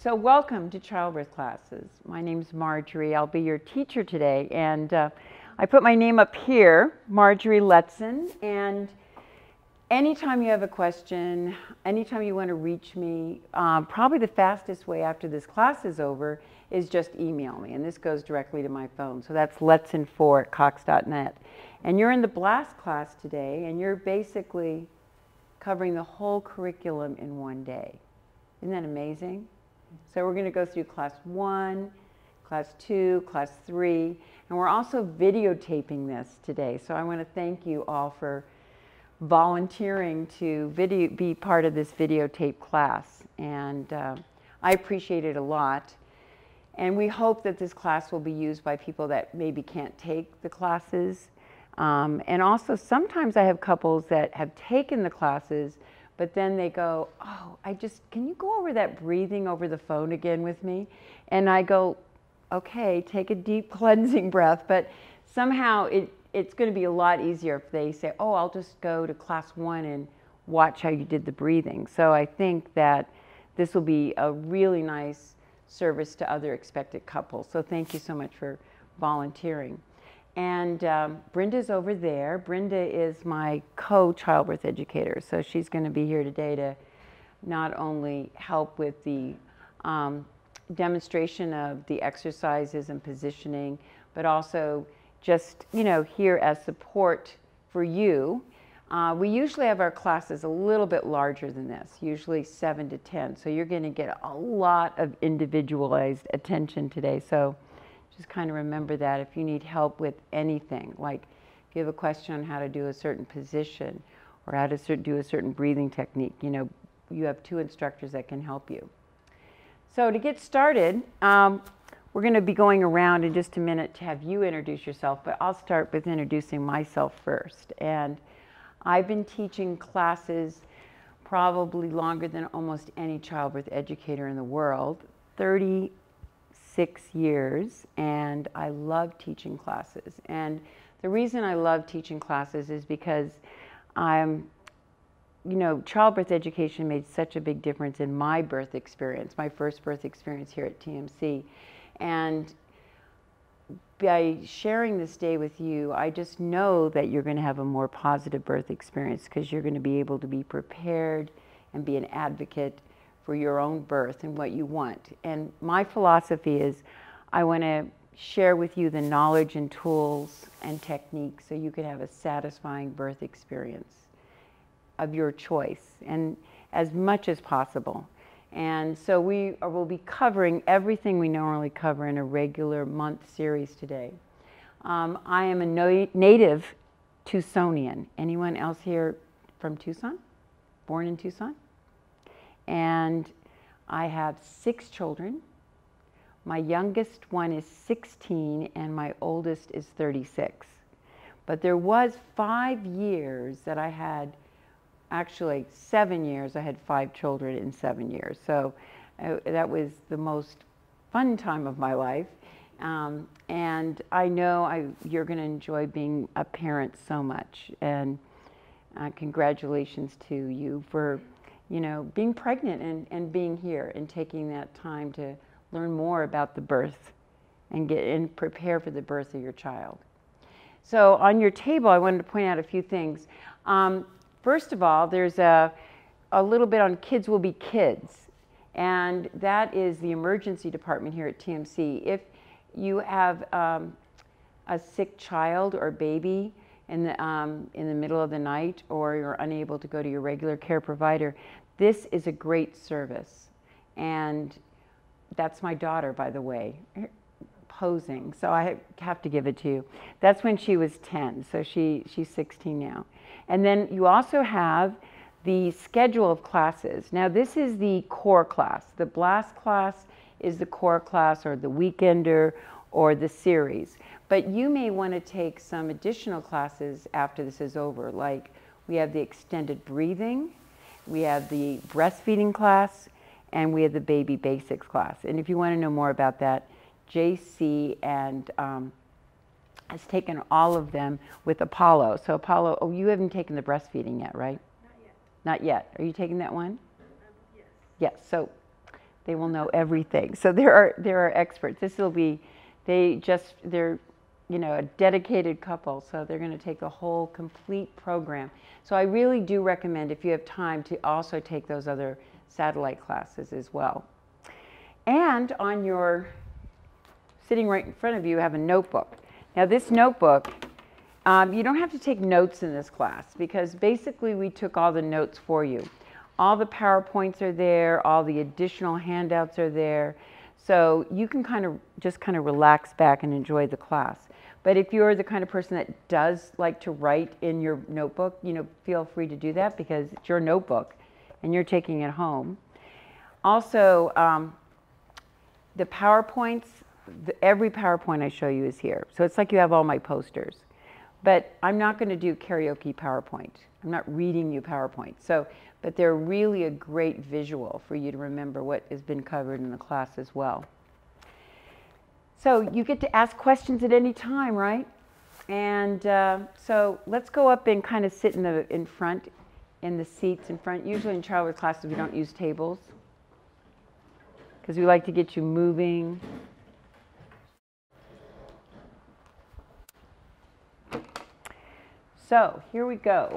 So welcome to Childbirth classes. My name's Marjorie. I'll be your teacher today, and I put my name up here, Marjorie Letson, and anytime you have a question, anytime you want to reach me, probably the fastest way after this class is over is just email me, and this goes directly to my phone. So that's letson4@cox.net. And you're in the BLAST class today, and you're basically covering the whole curriculum in one day. Isn't that amazing? So we're going to go through class 1, class 2, class 3, and we're also videotaping this today. So I want to thank you all for volunteering to be part of this videotape class, and I appreciate it a lot. And we hope that this class will be used by people that maybe can't take the classes. And also sometimes I have couples that have taken the classes, but then they go, oh, can you go over that breathing over the phone again with me? And I go, okay, take a deep cleansing breath. But somehow it's going to be a lot easier if they say, oh, I'll just go to class 1 and watch how you did the breathing. So I think that this will be a really nice service to other expectant couples. So thank you so much for volunteering. And Brenda's over there. Brenda is my co-childbirth educator, so she's going to be here today to not only help with the demonstration of the exercises and positioning, but also just, here as support for you. We usually have our classes a little bit larger than this, usually 7 to 10, so you're going to get a lot of individualized attention today. So just kind of remember that if you need help with anything, like if you have a question on how to do a certain position or how to do a certain breathing technique, you have 2 instructors that can help you. So to get started, we're going to be going around in just a minute to have you introduce yourself, but I'll start with introducing myself first. And I've been teaching classes probably longer than almost any childbirth educator in the world, 36 years, and I love teaching classes. And the reason I love teaching classes is because childbirth education made such a big difference in my birth experience, my first birth experience here at TMC. And by sharing this day with you, I just know that you're going to have a more positive birth experience because you're going to be able to be prepared and be an advocate for your own birth and what you want. And my philosophy is I want to share with you the knowledge and tools and techniques so you can have a satisfying birth experience of your choice, and as much as possible. And so we will be covering everything we normally cover in a regular month series today. I am a native Tucsonian. Anyone else here from Tucson? Born in Tucson? And I have 6 children. My youngest one is 16 and my oldest is 36. But there was 5 years that I had, actually 7 years, I had 5 children in 7 years. So that was the most fun time of my life. And I know you're going to enjoy being a parent so much. And congratulations to you for being pregnant and being here and taking that time to learn more about the birth and prepare for the birth of your child. So on your table, I wanted to point out a few things. First of all, there's a little bit on Kids Will Be Kids, and that is the emergency department here at TMC. If you have a sick child or baby in the middle of the night, or you're unable to go to your regular care provider, this is a great service. And that's my daughter, by the way, posing, so I have to give it to you. That's when she was 10, so she's 16 now. And then you also have the schedule of classes. Now this is the core class. The BLAST class is the core class, or the weekender, or the series. But you may want to take some additional classes after this is over, like we have the extended breathing, we have the breastfeeding class, and we have the baby basics class. And if you want to know more about that, JC and has taken all of them with Apollo. So Apollo, oh, you haven't taken the breastfeeding yet, right? Not yet. Not yet. Are you taking that one? Yes. Yes. So They will know everything. So there are experts. They're a dedicated couple, so they're going to take the whole complete program. So I really do recommend, if you have time, to also take those other satellite classes as well. And on your, sitting right in front of you, have a notebook. Now this notebook, you don't have to take notes in this class, because basically we took all the notes for you. All the PowerPoints are there, all the additional handouts are there, so you can just kind of relax back and enjoy the class. But if you're the kind of person that does like to write in your notebook, feel free to do that, because it's your notebook and you're taking it home. Also, the PowerPoints, every PowerPoint I show you is here. So it's like you have all my posters. But I'm not going to do karaoke PowerPoint. I'm not reading you PowerPoint. But they're really a great visual for you to remember what has been covered in the class as well. So you get to ask questions at any time, right? And so let's go up and kind of sit in front, in the seats in front. Usually in childbirth classes we don't use tables, because we like to get you moving. So here we go.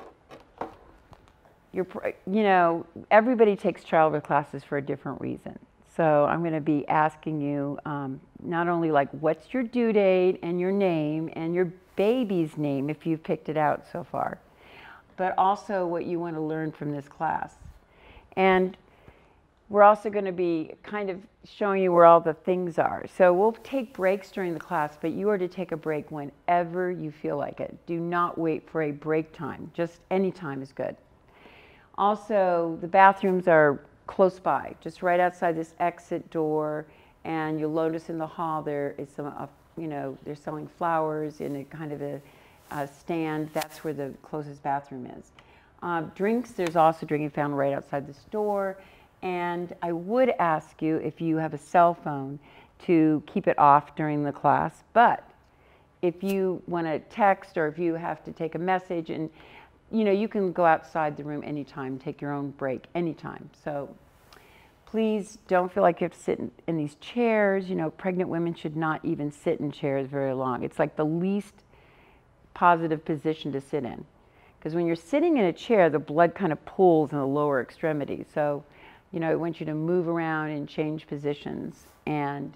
Everybody takes childbirth classes for a different reason. So I'm going to be asking you not only like what's your due date and your name and your baby's name if you've picked it out so far, but also what you want to learn from this class. And we're also going to be kind of showing you where all the things are. So we'll take breaks during the class, but you are to take a break whenever you feel like it. Do not wait for a break time. Just any time is good. Also, the bathrooms are close by, just right outside this exit door, and you'll notice in the hall there is some, they're selling flowers in a kind of a stand. That's where the closest bathroom is. Drinks, there's also drinking fountain right outside this door. And I would ask you, if you have a cell phone, to keep it off during the class. But if you want to text, or if you have to take a message, and you can go outside the room anytime, take your own break anytime. So please don't feel like you have to sit in these chairs. Pregnant women should not even sit in chairs very long. It's like the least positive position to sit in, because when you're sitting in a chair, the blood kind of pools in the lower extremities. So I want you to move around and change positions. And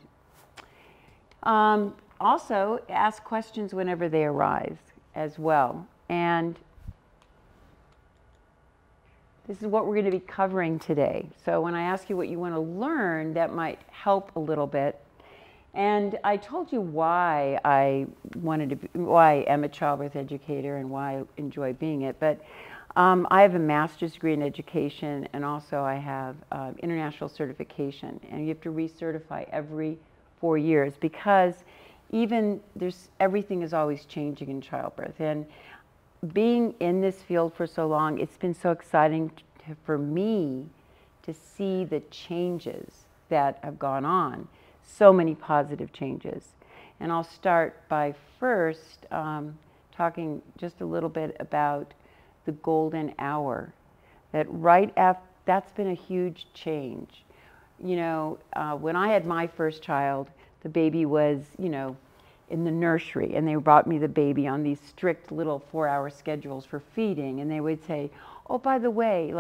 also ask questions whenever they arise as well. And this is what we're going to be covering today. So when I ask you what you want to learn, that might help a little bit. And I told you why why I am a childbirth educator and why I enjoy being it. But I have a master's degree in education, and also I have international certification, and you have to recertify every 4 years, because everything is always changing in childbirth. And being in this field for so long, it's been so exciting for me to see the changes that have gone on, so many positive changes. And I'll start by first talking just a little bit about the golden hour. That's been a huge change. When I had my first child, the baby was, in the nursery, and they brought me the baby on these strict little 4-hour schedules for feeding, and they would say, oh, by the way,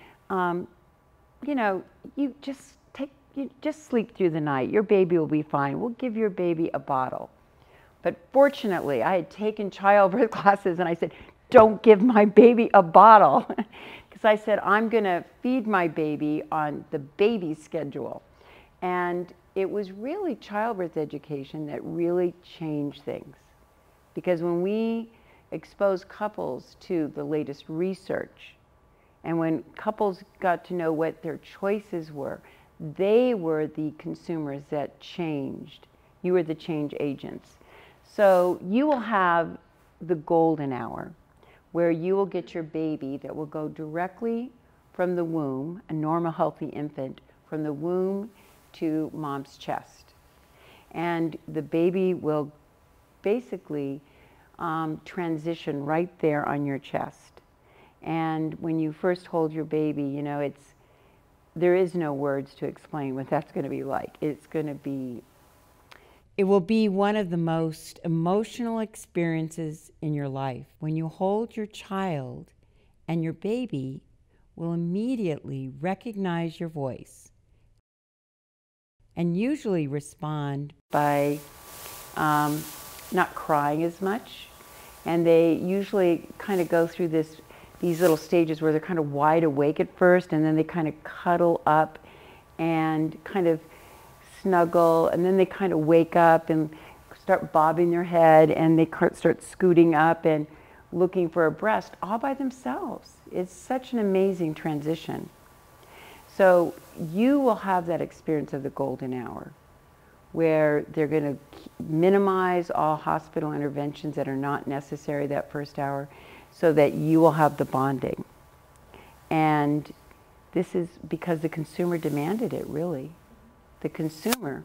you just sleep through the night. Your baby will be fine. We'll give your baby a bottle. But fortunately, I had taken childbirth classes, and I said, don't give my baby a bottle. Because I said, I'm going to feed my baby on the baby schedule. And it was really childbirth education that really changed things. Because when we expose couples to the latest research, and when couples got to know what their choices were, they were the consumers that changed. You were the change agents. So you will have the golden hour, where you will get your baby that will go directly from the womb, a normal healthy infant, from the womb to mom's chest. And the baby will basically transition right there on your chest. And when you first hold your baby, there is no words to explain what that's going to be like. It will be one of the most emotional experiences in your life when you hold your child and your baby will immediately recognize your voice and usually respond by not crying as much. And they usually kind of go through these little stages where they're kind of wide awake at first, and then they kind of cuddle up and kind of snuggle, and then they kind of wake up and start bobbing their head, and they start scooting up and looking for a breast all by themselves. It's such an amazing transition. So you will have that experience of the golden hour, where they're going to minimize all hospital interventions that are not necessary that first hour, so that you will have the bonding. And this is because the consumer demanded it, really. The consumer.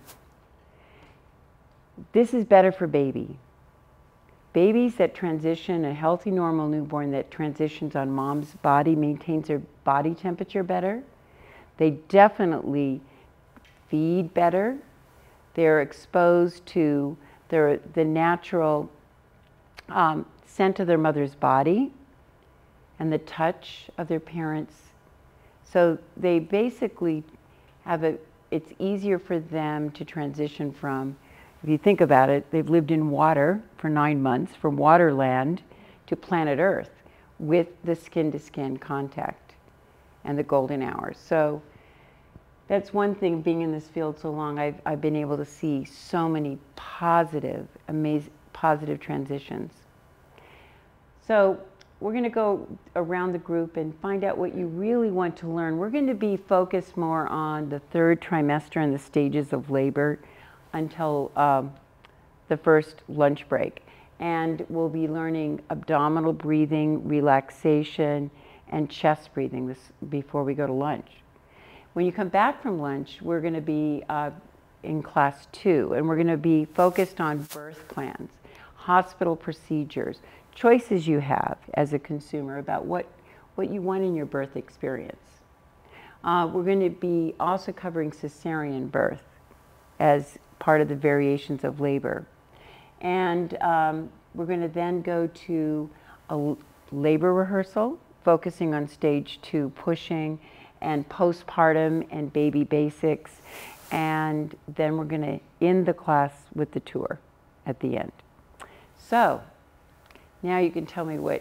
This is better for baby. Babies that transition, a healthy, normal newborn that transitions on mom's body, maintains their body temperature better. They definitely feed better. They're exposed to the natural scent of their mother's body and the touch of their parents. So they basically it's easier for them to transition from, if you think about it, they've lived in water for 9 months, from waterland to planet Earth, with the skin-to-skin contact and the golden hours. So that's one thing, being in this field so long, I've been able to see so many positive, amazing, positive transitions. So we're going to go around the group and find out what you really want to learn. We're going to be focused more on the 3rd trimester and the stages of labor until the first lunch break. And we'll be learning abdominal breathing, relaxation, and chest breathing before we go to lunch. When you come back from lunch, we're going to be in class 2, and we're going to be focused on birth plans, hospital procedures, choices you have as a consumer about what you want in your birth experience. We're going to be also covering cesarean birth as part of the variations of labor. And we're going to then go to a labor rehearsal, focusing on stage 2 pushing and postpartum and baby basics. And then we're going to end the class with the tour at the end. So now you can tell me what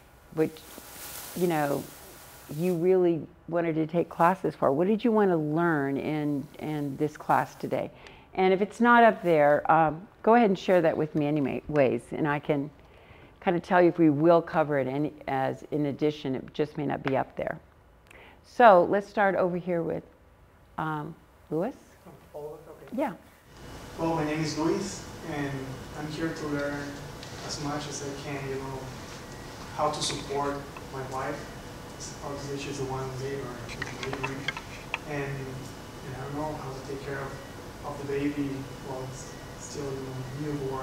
you really wanted to take classes for. What did you want to learn in this class today? And if it's not up there, go ahead and share that with me anyways, and I can kind of tell you if we will cover it as in addition. It just may not be up there. So let's start over here with Luis. All of us, okay. Yeah. Well, my name is Luis, and I'm here to learn as much as I can, how to support my wife. Obviously, she's the one in labor, she's delivering, and I don't know how to take care of the baby while it's still newborn.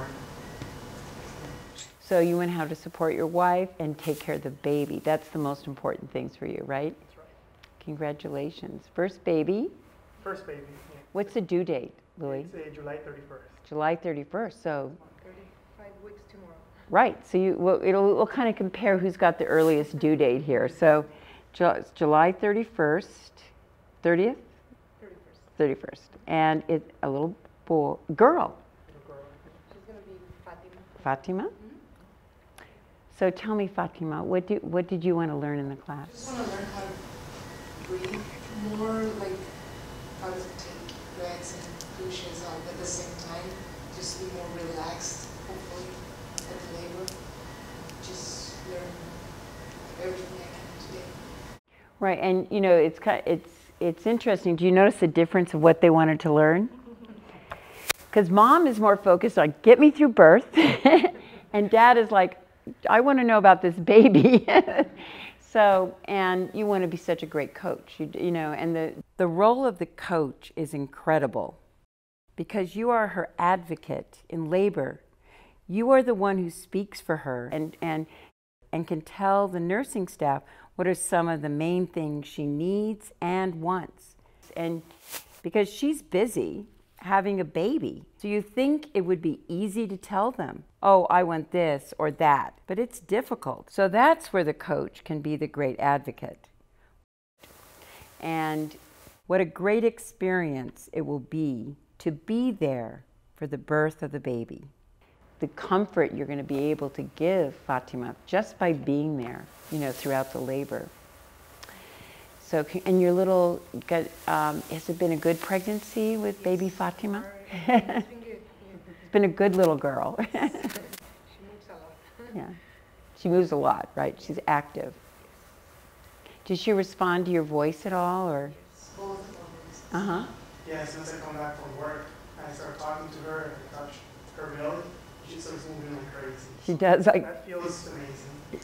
So you want how to support your wife and take care of the baby. That's the most important things for you, right? That's right. Congratulations. First baby. First baby, yeah. What's the due date, Louis? It's July 31st. July 31st, so. 35 weeks tomorrow. Right, so we'll kind of compare who's got the earliest due date here. So July 31st, 30th? 31st. 31st. And it's a little girl. She's going to be Fatima. Fatima? Mm-hmm. So tell me, Fatima, what did you want to learn in the class? I just want to learn how to breathe more, like how to take breaths and pushes out at the same time, just be more relaxed, hopefully, at the labor. Just learn everything I can today. Right, and it's interesting. Do you notice the difference of what they wanted to learn? Because mom is more focused on get me through birth, and dad is like, I want to know about this baby. So, and you want to be such a great coach, and the role of the coach is incredible because you are her advocate in labor. You are the one who speaks for her and can tell the nursing staff what are some of the main things she needs and wants. and because she's busy having a baby. So you think it would be easy to tell them, oh, I want this or that, but it's difficult. So that's where the coach can be the great advocate. And what a great experience it will be to be there for the birth of the baby. The comfort you're going to be able to give Fatima just by being there, you know, throughout the labor. So, and your little, has it been a good pregnancy with baby Fatima? It's been good. It's been a good little girl. She moves a lot. Yeah, she moves a lot, right? She's active. Does she respond to your voice at all, or? Both of Uh-huh. Yeah, as soon as I come back from work, I start talking to her, I touch her belly, she starts moving like crazy. She does, like. That feels amazing.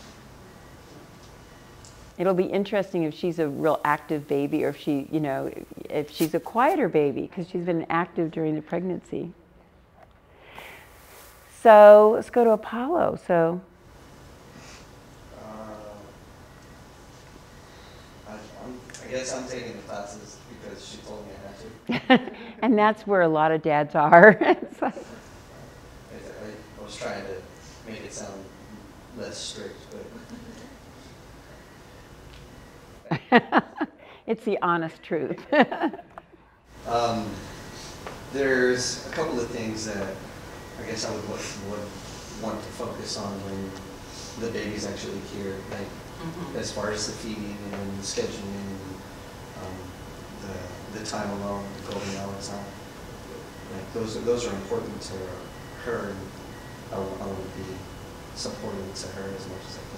It'll be interesting if she's a real active baby, or if she, you know, if she's a quieter baby, because she's been active during the pregnancy. So let's go to Apollo. So. I guess I'm taking the classes because she told me I had to. And that's where a lot of dads are. It's like, I was trying to make it sound less strict, but it's the honest truth. there's a couple of things that I guess I would want to focus on when the baby's actually here, like as far as the feeding and the scheduling, the time alone, the golden hours on. Like those are important to her, and I want to be supportive to her as much as I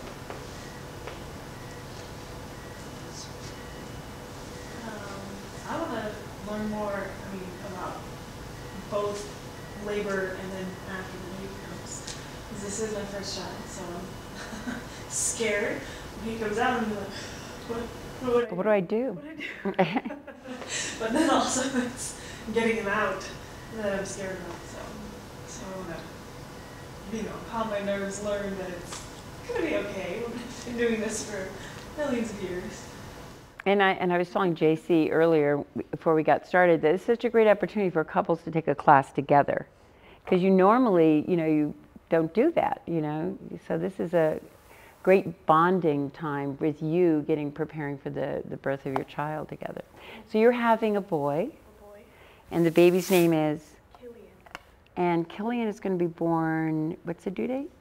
can. I want to learn more, about both labor and then after the baby comes. Because this is my first child, so I'm scared. When he comes out, I'm like, What do I do? What do I do? But then also it's getting him out that I'm scared about. So I want to, calm my nerves, learn that it's gonna be okay. We've been doing this for millions of years. And I was telling JC earlier, before we got started, that it's such a great opportunity for couples to take a class together. Because you normally, you don't do that, So this is a great bonding time with you preparing for the birth of your child together. So you're having a boy. And the baby's name is? Killian. And Killian is going to be born, what's the due date?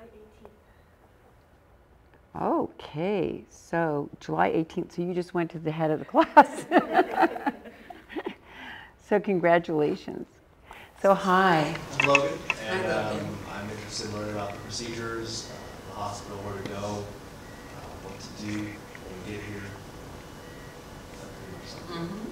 July 18th. Okay, so July 18th, so you just went to the head of the class. So congratulations. So hi. I'm Logan, and Hi, Logan. I'm interested in learning about the procedures, the hospital, where to go, what to do when we get here. That's pretty much something.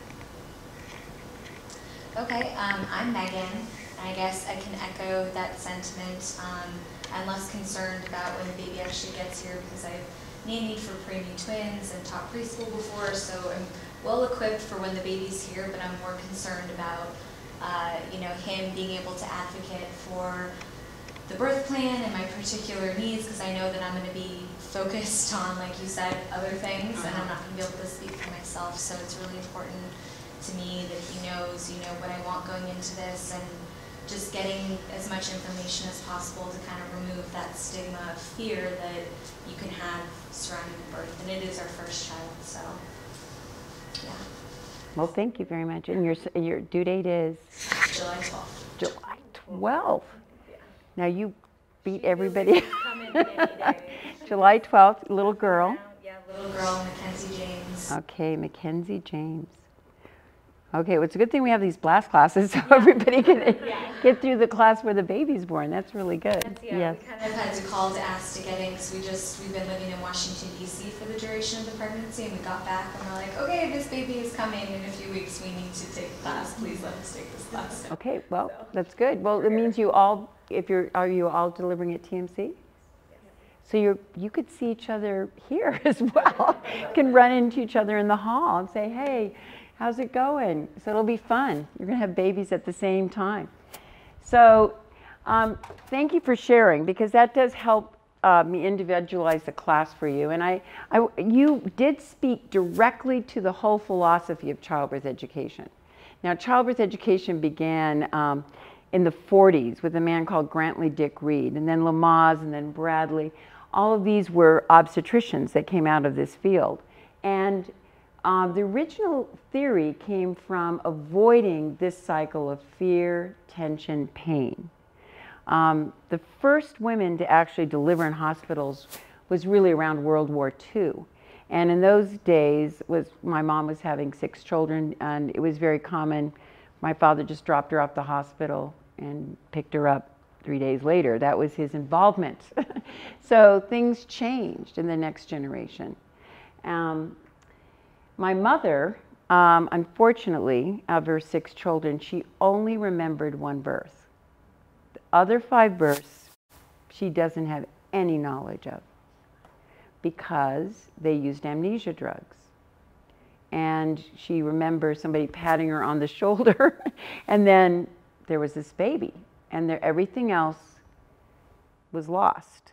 Okay, I'm Megan, and I guess I can echo that sentiment. I'm less concerned about when the baby actually gets here because I've nannied for preemie twins and taught preschool before, so I'm well equipped for when the baby's here, but I'm more concerned about him being able to advocate for the birth plan and my particular needs, because I know that I'm going to be focused on, like you said, other things, and I'm not going to be able to speak for myself, so it's really important to me that he knows, what I want going into this, and just getting as much information as possible to kind of remove that stigma of fear that you can have surrounding the birth. And it is our first child, so yeah. Well, thank you very much. And your due date is? July 12th. July 12th. Now you beat everybody. Come in any day. July 12th, little girl. Yeah, little girl, Mackenzie James. Okay, Mackenzie James. Okay, well, it's a good thing we have these blast classes so everybody can get through the class where the baby's born. That's really good. Yes. We kind of had to call to ask to get in because we've been living in Washington, D.C. for the duration of the pregnancy, and we got back and we're like, okay, this baby is coming in a few weeks. We need to take the class. Please let us take this class. Okay, well, that's good. Well, it means you all, are you all delivering at TMC? So you could see each other here as well. You can run into each other in the hall and say, hey, how's it going? So it'll be fun. You're going to have babies at the same time. So thank you for sharing, because that does help me individualize the class for you, and you did speak directly to the whole philosophy of childbirth education. Now, childbirth education began in the 40s with a man called Grantley Dick Reed, and then Lamaze, and then Bradley. All of these were obstetricians that came out of this field. And the original theory came from avoiding this cycle of fear, tension, pain. The first women to actually deliver in hospitals was really around World War II. And in those days, my mom was having 6 children, and it was very common. My father just dropped her off the hospital and picked her up 3 days later. That was his involvement. So things changed in the next generation. My mother, unfortunately, of her 6 children, she only remembered 1 birth. The other 5 births, she doesn't have any knowledge of because they used amnesia drugs. And she remembers somebody patting her on the shoulder, and then there was this baby, and everything else was lost,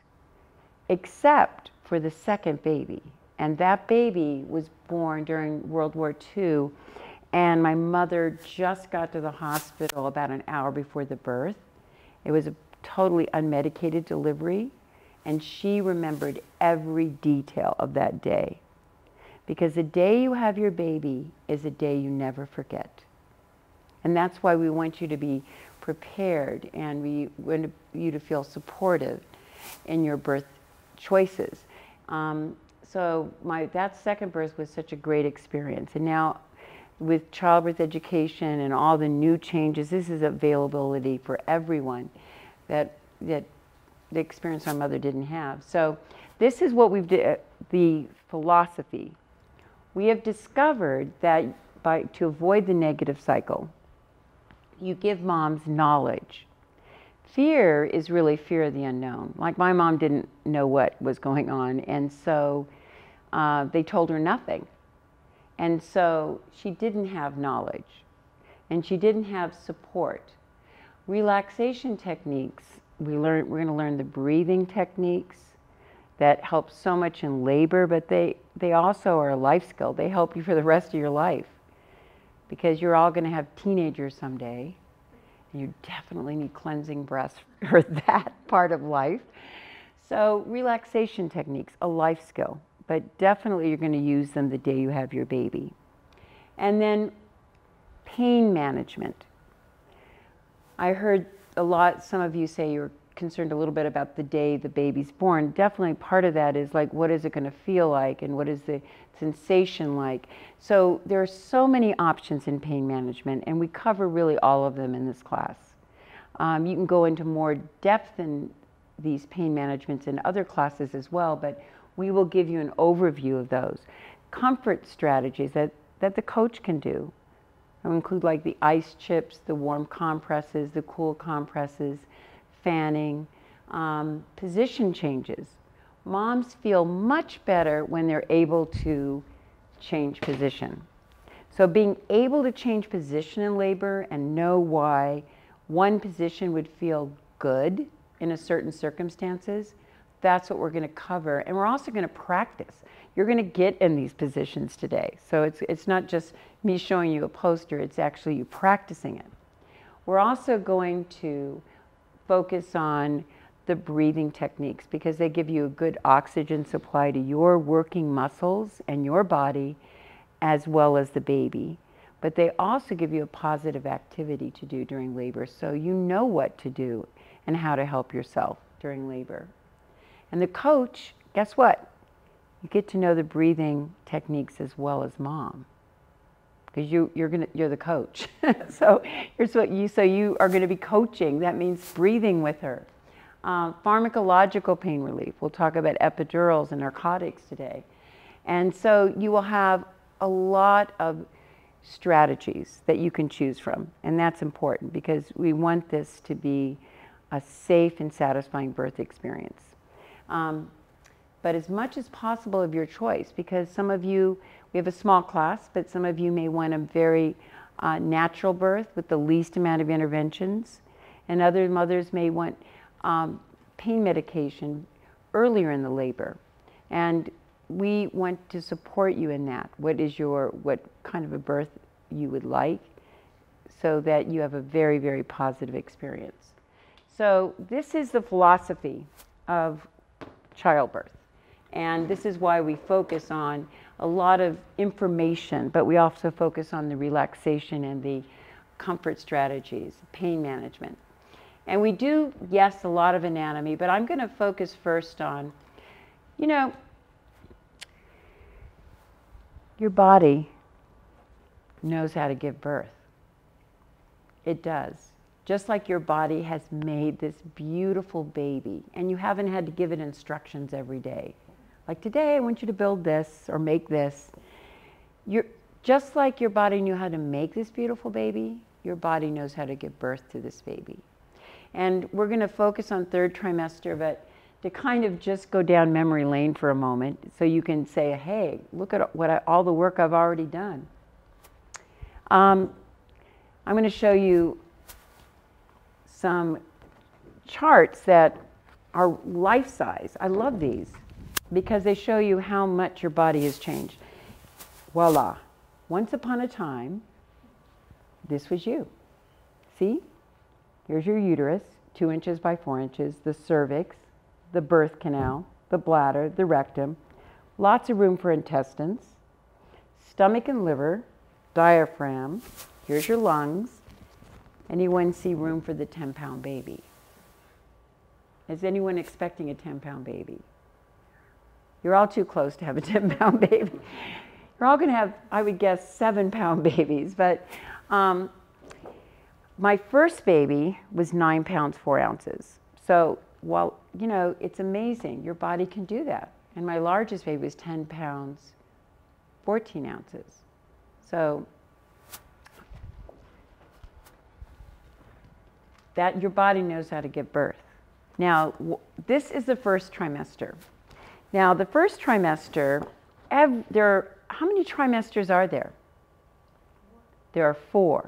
except for the second baby. And that baby was born during World War II, and my mother just got to the hospital about an hour before the birth. It was a totally unmedicated delivery, and she remembered every detail of that day. Because the day you have your baby is a day you never forget. And that's why we want you to be prepared, and we want you to feel supportive in your birth choices. So that second birth was such a great experience. And now with childbirth education and all the new changes, this is availability for everyone that the experience our mother didn't have. So this is what we've did, the philosophy. We have discovered that to avoid the negative cycle, you give moms knowledge. Fear is really fear of the unknown. Like my mom didn't know what was going on, and so they told her nothing. And so she didn't have knowledge, and she didn't have support. Relaxation techniques, we're going to learn the breathing techniques that help so much in labor, but they also are a life skill. They help you for the rest of your life, because you're all going to have teenagers someday, and you definitely need cleansing breaths for that part of life. So relaxation techniques, a life skill, but definitely you're going to use them the day you have your baby. And then pain management. I heard some of you say you're concerned a little bit about the day the baby's born. Definitely part of that is like, what is it going to feel like, and what is the sensation like? So there are so many options in pain management, and we cover really all of them in this class. You can go into more depth in these pain managements in other classes as well, but we will give you an overview of those. Comfort strategies that the coach can do. It'll include like the ice chips, the warm compresses, the cool compresses, fanning, position changes. Moms feel much better when they're able to change position. So being able to change position in labor and know why one position would feel good in a certain circumstances, that's what we're going to cover. And we're also going to practice. You're going to get in these positions today. So it's not just me showing you a poster, it's actually you practicing it. We're also going to focus on the breathing techniques, because they give you a good oxygen supply to your working muscles and your body as well as the baby. But they also give you a positive activity to do during labor, so you know what to do and how to help yourself during labor. And the coach, guess what? You get to know the breathing techniques as well as mom, because you're the coach. So you are going to be coaching. That means breathing with her. Pharmacological pain relief. We'll talk about epidurals and narcotics today. And so you will have a lot of strategies that you can choose from. And that's important, because we want this to be a safe and satisfying birth experience. But as much as possible of your choice, because some of you, we have a small class, but some of you may want a very natural birth with the least amount of interventions. And other mothers may want pain medication earlier in the labor. And we want to support you in that. What kind of a birth you would like, so that you have a very, very positive experience. So this is the philosophy of childbirth. And this is why we focus on a lot of information, but we also focus on the relaxation and the comfort strategies, pain management. And we do, yes, a lot of anatomy, but I'm going to focus first on, you know, your body knows how to give birth. It does. Just like your body has made this beautiful baby, and you haven't had to give it instructions every day. Like, today I want you to build this or make this. Just like your body knew how to make this beautiful baby, your body knows how to give birth to this baby. And we're going to focus on third trimester, but to kind of just go down memory lane for a moment, so you can say, hey, look at all the work I've already done. I'm going to show you some charts that are life-size. I love these because they show you how much your body has changed. Voila. Once upon a time, this was you. See? Here's your uterus, 2 inches by 4 inches, the cervix, the birth canal, the bladder, the rectum, lots of room for intestines, stomach and liver, diaphragm, here's your lungs. Anyone see room for the 10-pound baby? Is anyone expecting a 10-pound baby? You're all too close to have a 10-pound baby. You're all going to have, I would guess, 7-pound babies. But my first baby was 9 pounds, 4 ounces. So, well, you know, it's amazing. Your body can do that. And my largest baby was 10 pounds, 14 ounces. So that your body knows how to give birth. Now, this is the first trimester. Now, the first trimester, how many trimesters are there? There are 4.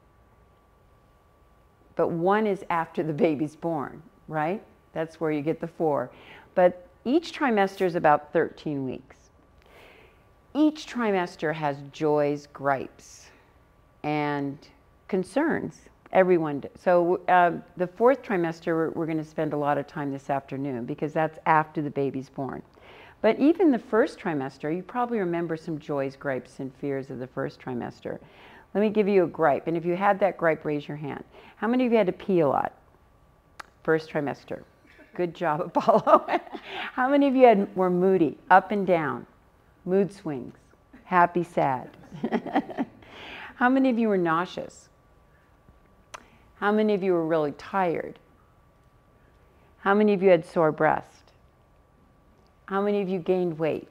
But 1 is after the baby's born, right? That's where you get the 4. But each trimester is about 13 weeks. Each trimester has joys, gripes, and concerns. Everyone does. So the 4th trimester, we're going to spend a lot of time this afternoon because that's after the baby's born. But even the 1st trimester, you probably remember some joys, gripes, and fears of the 1st trimester. Let me give you a gripe. And if you had that gripe, raise your hand. How many of you had to pee a lot? 1st trimester. Good job, Apollo. How many of you were moody, up and down, mood swings, happy, sad? How many of you were nauseous? How many of you were really tired? How many of you had sore breast? How many of you gained weight?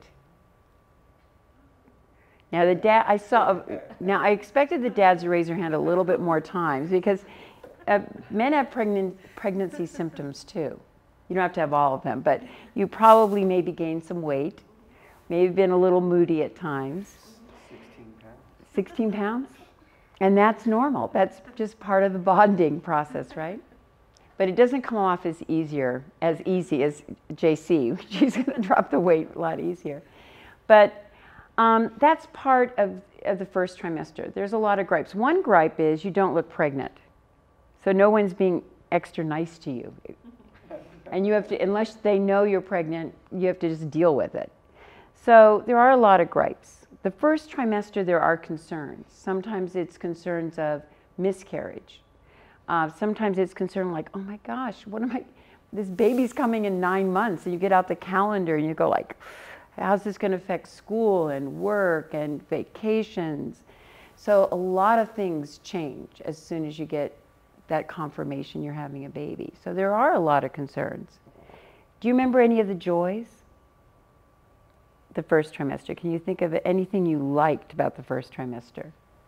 Now now I expected the dads to raise their hand a little bit more times because men have pregnancy symptoms too. You don't have to have all of them, but you probably maybe gained some weight, maybe been a little moody at times. 16 pounds. 16 pounds? And that's normal. That's just part of the bonding process, right? But it doesn't come off as easy as JC. She's going to drop the weight a lot easier. But that's part of the 1st trimester. There's a lot of gripes. One gripe is you don't look pregnant. So no one's being extra nice to you. And you have to, unless they know you're pregnant, you have to just deal with it. So there are a lot of gripes. The 1st trimester, there are concerns. Sometimes it's concerns of miscarriage. Sometimes it's concern like, oh my gosh, this baby's coming in 9 months, and you get out the calendar and you go like, how's this going to affect school and work and vacations? So a lot of things change as soon as you get that confirmation you're having a baby. So there are a lot of concerns. Do you remember any of the joys? The 1st trimester. Can you think of anything you liked about the 1st trimester?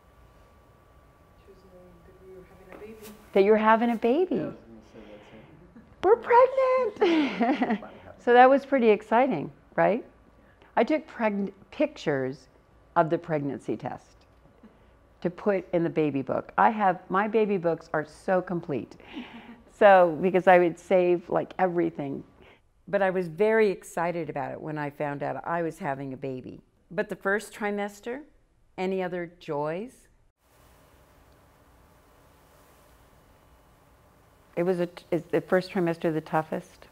That you're having a baby. Yeah, We're pregnant. So that was pretty exciting, right? I took pictures of the pregnancy test to put in the baby book. My baby books are so complete. So, because I would save like everything. But I was very excited about it when I found out I was having a baby. But the first trimester, any other joys? Is the first trimester the toughest?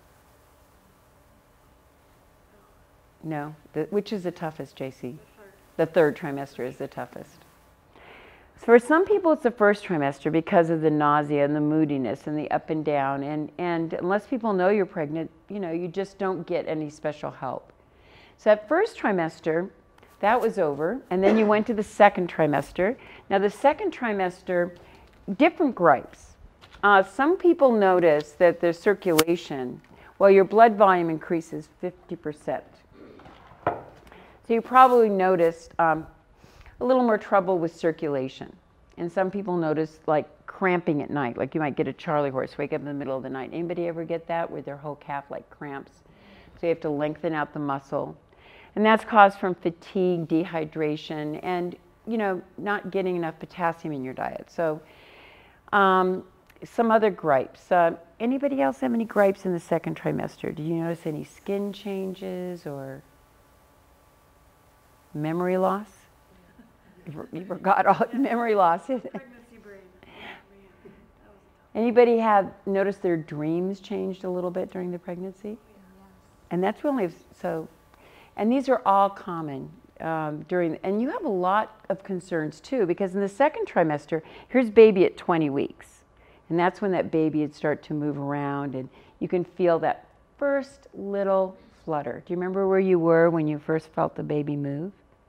No. Which is the toughest, JC? The third trimester is the toughest. For some people, it's the first trimester because of the nausea and the moodiness and the up and down. And unless people know you're pregnant, you just don't get any special help. So that first trimester, that was over. And then you went to the second trimester. Now, the second trimester, different gripes. Some people notice that their circulation, well, your blood volume increases 50%. So you probably noticed a little more trouble with circulation. And some people notice like cramping at night, like you might get a Charlie horse, wake up in the middle of the night. Anybody ever get that where their whole calf like cramps? So you have to lengthen out the muscle. And that's caused from fatigue, dehydration, and not getting enough potassium in your diet. So some other gripes. Anybody else have any gripes in the second trimester? Do you notice any skin changes or memory loss? You forgot all memory loss. Pregnancy brain. Anybody have noticed their dreams changed a little bit during the pregnancy? Yes. And that's really so. And these are all common and you have a lot of concerns too, because in the second trimester, here's baby at 20 weeks. And that's when that baby would start to move around and you can feel that first little flutter. Do you remember where you were when you first felt the baby move?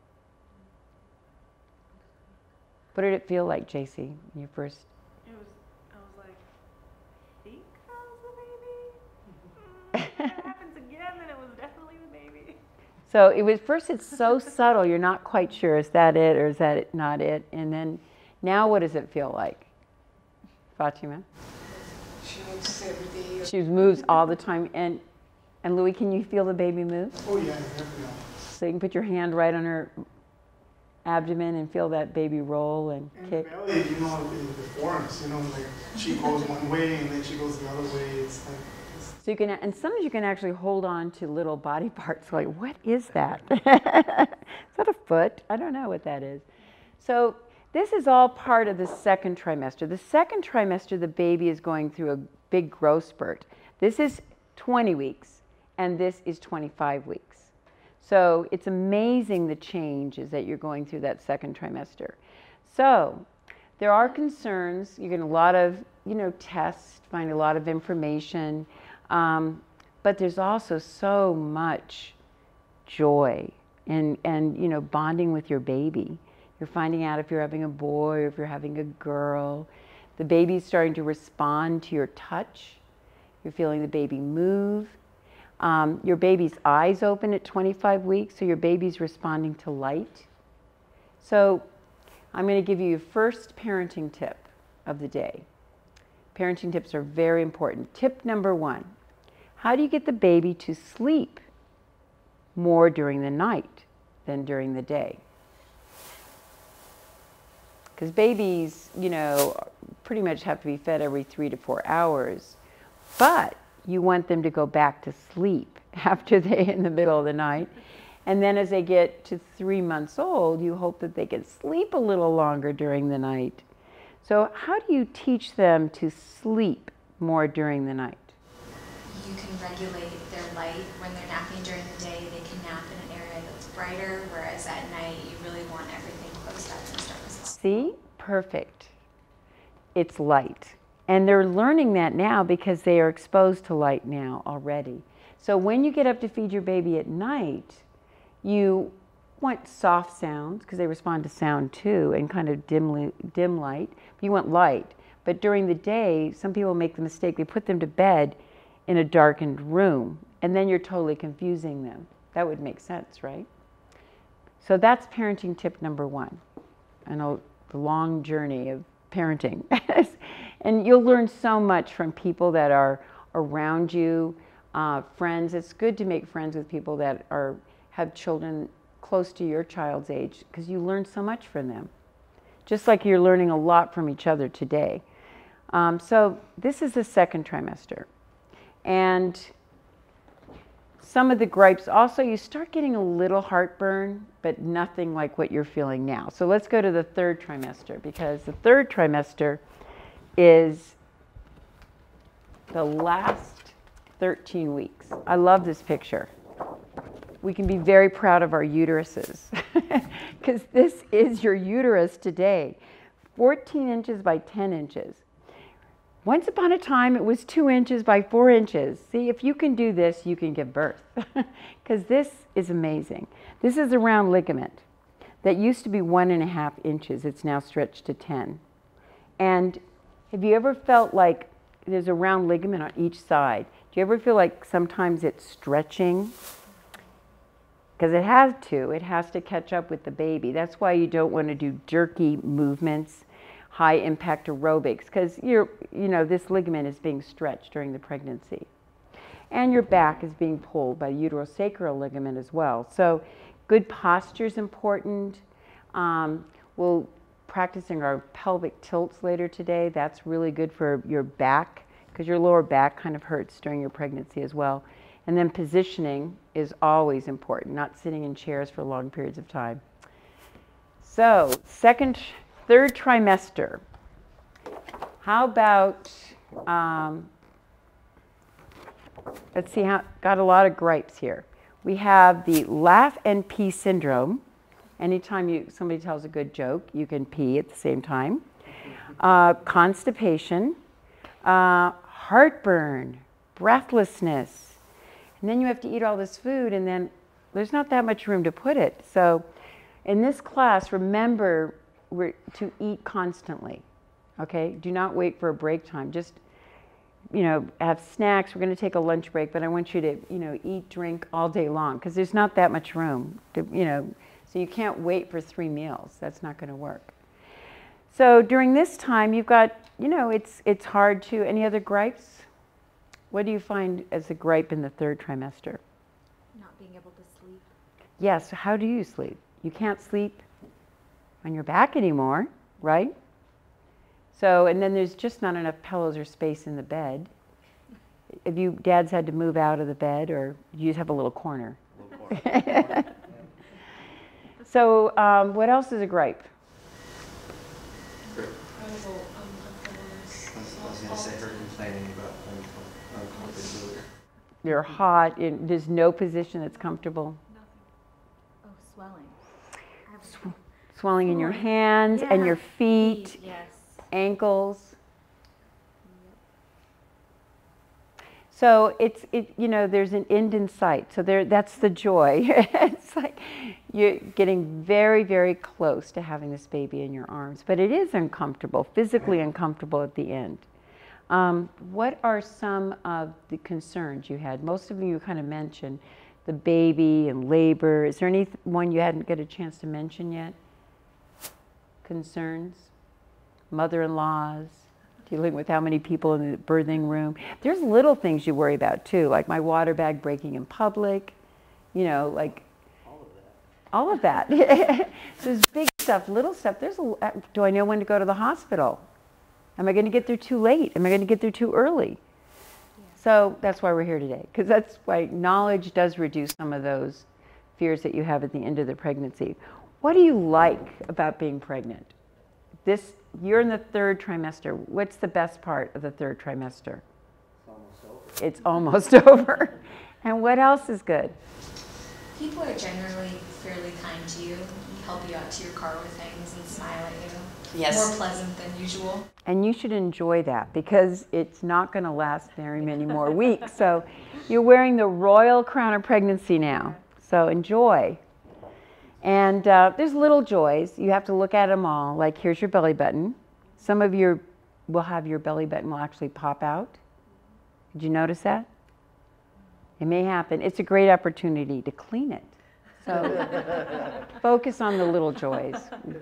What did it feel like, JC, when you first? I was like, I think that was the baby. If it happens again, then it was definitely the baby. So it's so subtle, you're not quite sure, is that it or is that not it? And then now what does it feel like? Fatima? She moves every day. She moves all the time. And Louis, can you feel the baby move? Oh yeah, definitely. So you can put your hand right on her abdomen and feel that baby roll and kick. Belly, the forms, like she goes one way and then she goes the other way. It's like. So you can, and sometimes you can actually hold on to little body parts. Like, what is that? Is that a foot? I don't know what that is. So this is all part of the second trimester. The second trimester, the baby is going through a big growth spurt. This is 20 weeks, and this is 25 weeks. So it's amazing the changes that you're going through that second trimester. So there are concerns. You get a lot of, tests, find a lot of information, but there's also so much joy and bonding with your baby. You're finding out if you're having a boy or if you're having a girl. The baby's starting to respond to your touch. You're feeling the baby move. Your baby's eyes open at 25 weeks, so your baby's responding to light. So I'm going to give you your first parenting tip of the day. Parenting tips are very important. Tip number 1, how do you get the baby to sleep more during the night than during the day? Because babies, pretty much have to be fed every 3 to 4 hours, but you want them to go back to sleep after they're in the middle of the night. And then as they get to 3 months old, you hope that they can sleep a little longer during the night. So how do you teach them to sleep more during the night? You can regulate their light. When they're napping during the day, they can nap in an area that's brighter, whereas at night, you really want everything closed up and dark. See? Perfect. It's light. And they're learning that now because they are exposed to light now already. So when you get up to feed your baby at night, you want soft sounds because they respond to sound too, and kind of dim light. You want light. But during the day, some people make the mistake, they put them to bed in a darkened room, and then you're totally confusing them. That would make sense, right? So that's parenting tip number 1. I know the long journey of parenting. And you'll learn so much from people that are around you, friends. It's good to make friends with people that have children close to your child's age because you learn so much from them. Just like you're learning a lot from each other today. So this is the second trimester. And some of the gripes. Also, you start getting a little heartburn, but nothing like what you're feeling now. So let's go to the third trimester, because the third trimester is the last 13 weeks. I love this picture. We can be very proud of our uteruses because this is your uterus today. 14 inches by 10 inches. Once upon a time, it was 2 inches by 4 inches. See, if you can do this, you can give birth because this is amazing. This is a round ligament that used to be 1.5 inches. It's now stretched to 10. And have you ever felt like there's a round ligament on each side? Do you ever feel like sometimes it's stretching? Because it has to catch up with the baby. That's why you don't want to do jerky movements, high impact aerobics, because this ligament is being stretched during the pregnancy. And your back is being pulled by the uterosacral ligament as well. So good posture is important. We'll practicing our pelvic tilts later today. That's really good for your back, because your lower back kind of hurts during your pregnancy as well. And then positioning is always important, not sitting in chairs for long periods of time. So, third trimester. How about, let's see, got a lot of gripes here. We have the laugh and pee syndrome. Anytime somebody tells a good joke, you can pee at the same time. Constipation, heartburn, breathlessness. And then you have to eat all this food, and then there's not that much room to put it. So in this class, remember to eat constantly, okay? Do not wait for a break time. Just, have snacks. We're going to take a lunch break, but I want you to, eat, drink all day long, because there's not that much room, so you can't wait for 3 meals. That's not going to work. So during this time, you've got, it's hard to, any other gripes? What do you find as a gripe in the third trimester? Not being able to sleep. Yes, how do you sleep? You can't sleep on your back anymore, right? So, and then there's just not enough pillows or space in the bed. Have you dads had to move out of the bed, or you just have a little corner? So, what else is a gripe? I was going to say her complaining about uncomfortability. You're hot, there's no position that's comfortable. Oh, swelling. Swelling in your hands and your feet, yes. Ankles. So there's an end in sight. So that's the joy. It's like you're getting very, very close to having this baby in your arms, but it is uncomfortable, physically uncomfortable at the end. What are some of the concerns you had? Most of them you kind of mentioned, the baby and labor. Is there any one you hadn't got a chance to mention yet? Concerns? Mother-in-laws? Dealing with how many people in the birthing room. There's little things you worry about too, like my water bag breaking in public, like all of that. There's big stuff, little stuff. Do I know when to go to the hospital? Am I going to get there too late? Am I going to get there too early? Yeah. So that's why we're here today, because that's why knowledge does reduce some of those fears that you have at the end of the pregnancy. What do you like about being pregnant? You're in the third trimester. What's the best part of the third trimester? It's almost over. And what else is good? People are generally fairly kind to you, help you out to your car with things and smile at you. Yes. More pleasant than usual. And you should enjoy that, because it's not going to last very many more weeks. So you're wearing the royal crown of pregnancy now. So enjoy. And there's little joys. You have to look at them all. Like, here's your belly button. Some of you will have your belly button will actually pop out. Did you notice that? It may happen. It's a great opportunity to clean it. So focus on the little joys.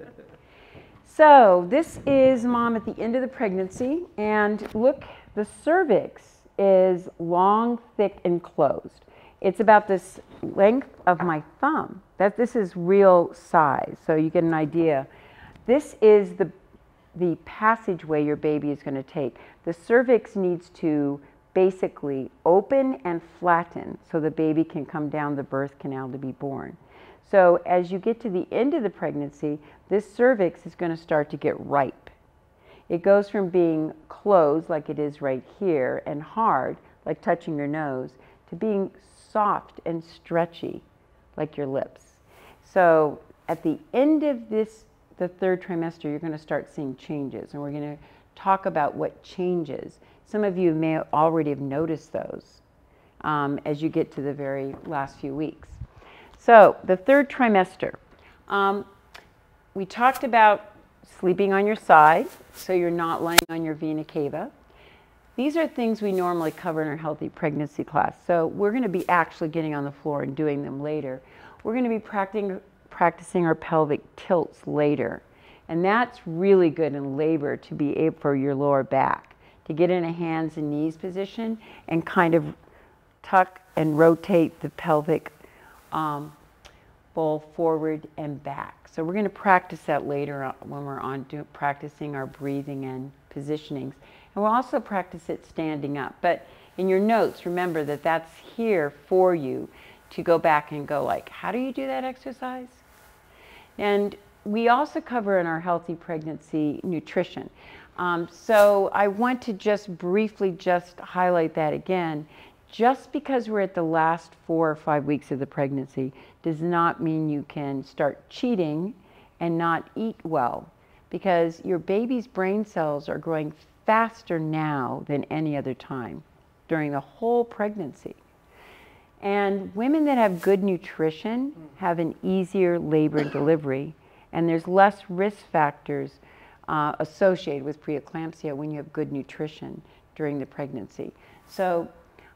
So this is mom at the end of the pregnancy. And look, the cervix is long, thick, and closed. It's about this length of my thumb. This is real size, so you get an idea. This is the passageway your baby is going to take. The cervix needs to basically open and flatten so the baby can come down the birth canal to be born. So as you get to the end of the pregnancy, this cervix is going to start to get ripe. It goes from being closed like it is right here and hard, like touching your nose, to being soft and stretchy like your lips. So at the end of this, the third trimester, you're going to start seeing changes, and we're going to talk about what changes. Some of you may already have noticed those as you get to the very last few weeks. So the third trimester, we talked about sleeping on your side so you're not laying on your vena cava. These are things we normally cover in our healthy pregnancy class. So we're going to be actually getting on the floor and doing them later. We're going to be practicing our pelvic tilts later. And that's really good in labor to be able for your lower back, to get in a hands and knees position and kind of tuck and rotate the pelvic bowl forward and back. So we're going to practice that later when we're on practicing our breathing and positionings. And we'll also practice it standing up. But in your notes, remember that that's here for you to go back and go like, how do you do that exercise? And we also cover in our healthy pregnancy nutrition. So I want to just briefly just highlight that again. Just because we're at the last 4 or 5 weeks of the pregnancy does not mean you can start cheating and not eat well, because your baby's brain cells are growing faster now than any other time during the whole pregnancy. And women that have good nutrition have an easier labor and delivery, and there's less risk factors associated with preeclampsia when you have good nutrition during the pregnancy. So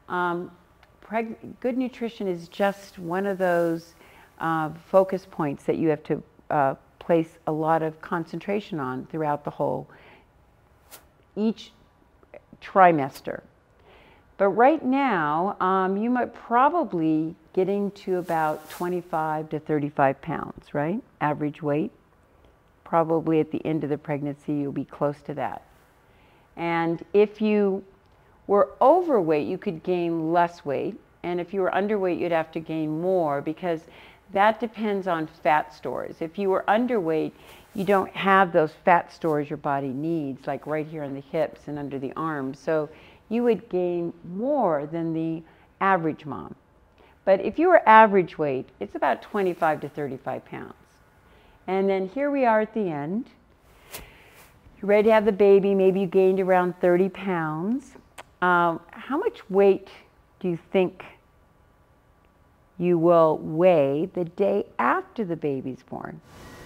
good nutrition is just one of those focus points that you have to place a lot of concentration on throughout the whole, each trimester. But right now, you might probably getting to about 25 to 35 pounds, right? Average weight. Probably at the end of the pregnancy, you'll be close to that. And if you were overweight, you could gain less weight. And if you were underweight, you'd have to gain more, because that depends on fat stores. If you were underweight, you don't have those fat stores your body needs, like right here on the hips and under the arms. So you would gain more than the average mom. But if you were average weight, it's about 25 to 35 pounds. And then here we are at the end. You're ready to have the baby. Maybe you gained around 30 pounds. How much weight do you think you will weigh the day after the baby's born?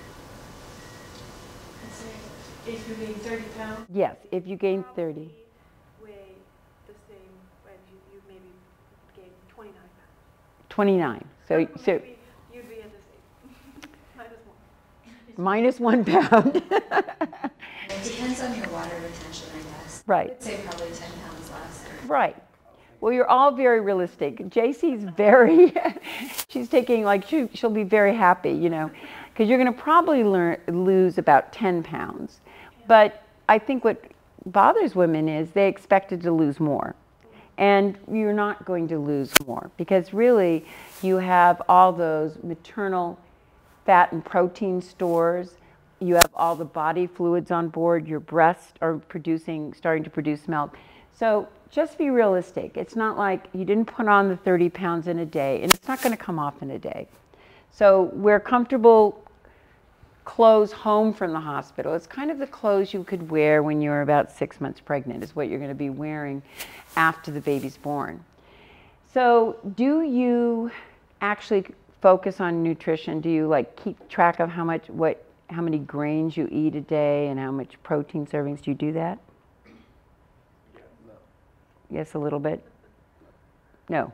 I'd say if you gain 30 pounds. Yes, if you gain 30. Weigh the same when you maybe gain 29 pounds. 29. So You'd be at the same. minus 1 pound. It depends on your water retention, I guess. Right. I'd say probably 10 pounds less. Right. Well, you're all very realistic. JC's very, she's taking, like, she'll be very happy, you know, because you're going to probably lose about 10 pounds. But I think what bothers women is they expected to lose more. And you're not going to lose more, because really you have all those maternal fat and protein stores. You have all the body fluids on board. Your breasts are starting to produce milk. So just be realistic. It's not like you didn't put on the 30 pounds in a day, and it's not going to come off in a day. So wear comfortable clothes home from the hospital. It's kind of the clothes you could wear when you're about 6 months pregnant is what you're going to be wearing after the baby's born. So do you actually focus on nutrition? Do you like keep track of how many grains you eat a day and how much protein servings? Do you do that? No. Yes, a little bit? No.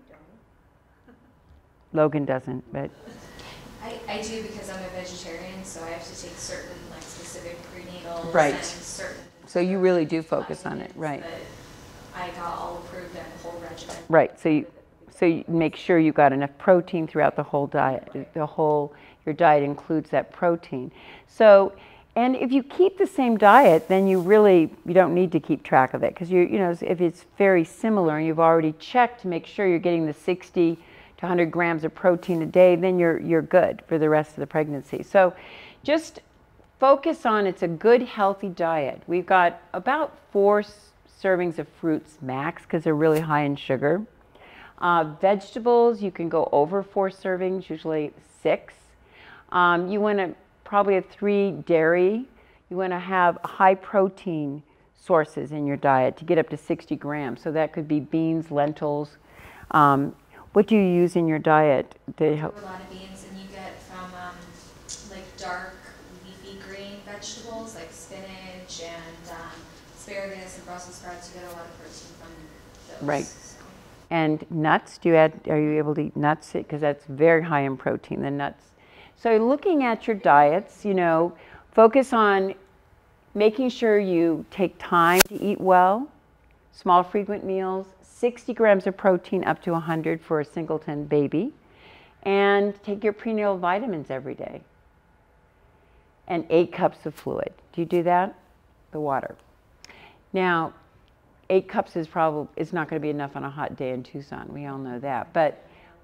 Logan doesn't, but... I do, because I'm a vegetarian, so I have to take certain like specific prenatals Right. and certain... So you really do focus on it, right. But I got all approved at the whole regimen. Right, so you make sure you got enough protein throughout the whole diet. Your diet includes that protein. So And if you keep the same diet, then you don't need to keep track of it, because you know, if it's very similar and you've already checked to make sure you're getting the 60 to 100 grams of protein a day, then you're good for the rest of the pregnancy. So just focus on, it's a good healthy diet. We've got about 4 servings of fruits max, because they're really high in sugar. Vegetables, you can go over 4 servings, usually 6. You want to probably have 3 dairy. You want to have high protein sources in your diet to get up to 60 grams. So that could be beans, lentils. What do you use in your diet to help? A lot of beans, and you get from like dark leafy green vegetables like spinach and asparagus and Brussels sprouts. You get a lot of protein from those. Right. And nuts, are you able to eat nuts? Because that's very high in protein, the nuts. So looking at your diets, you know, focus on making sure you take time to eat well, small frequent meals, 60 grams of protein up to 100 for a singleton baby, and take your prenatal vitamins every day. And 8 cups of fluid. Do you do that? The water. Now, 8 cups is not going to be enough on a hot day in Tucson. We all know that. But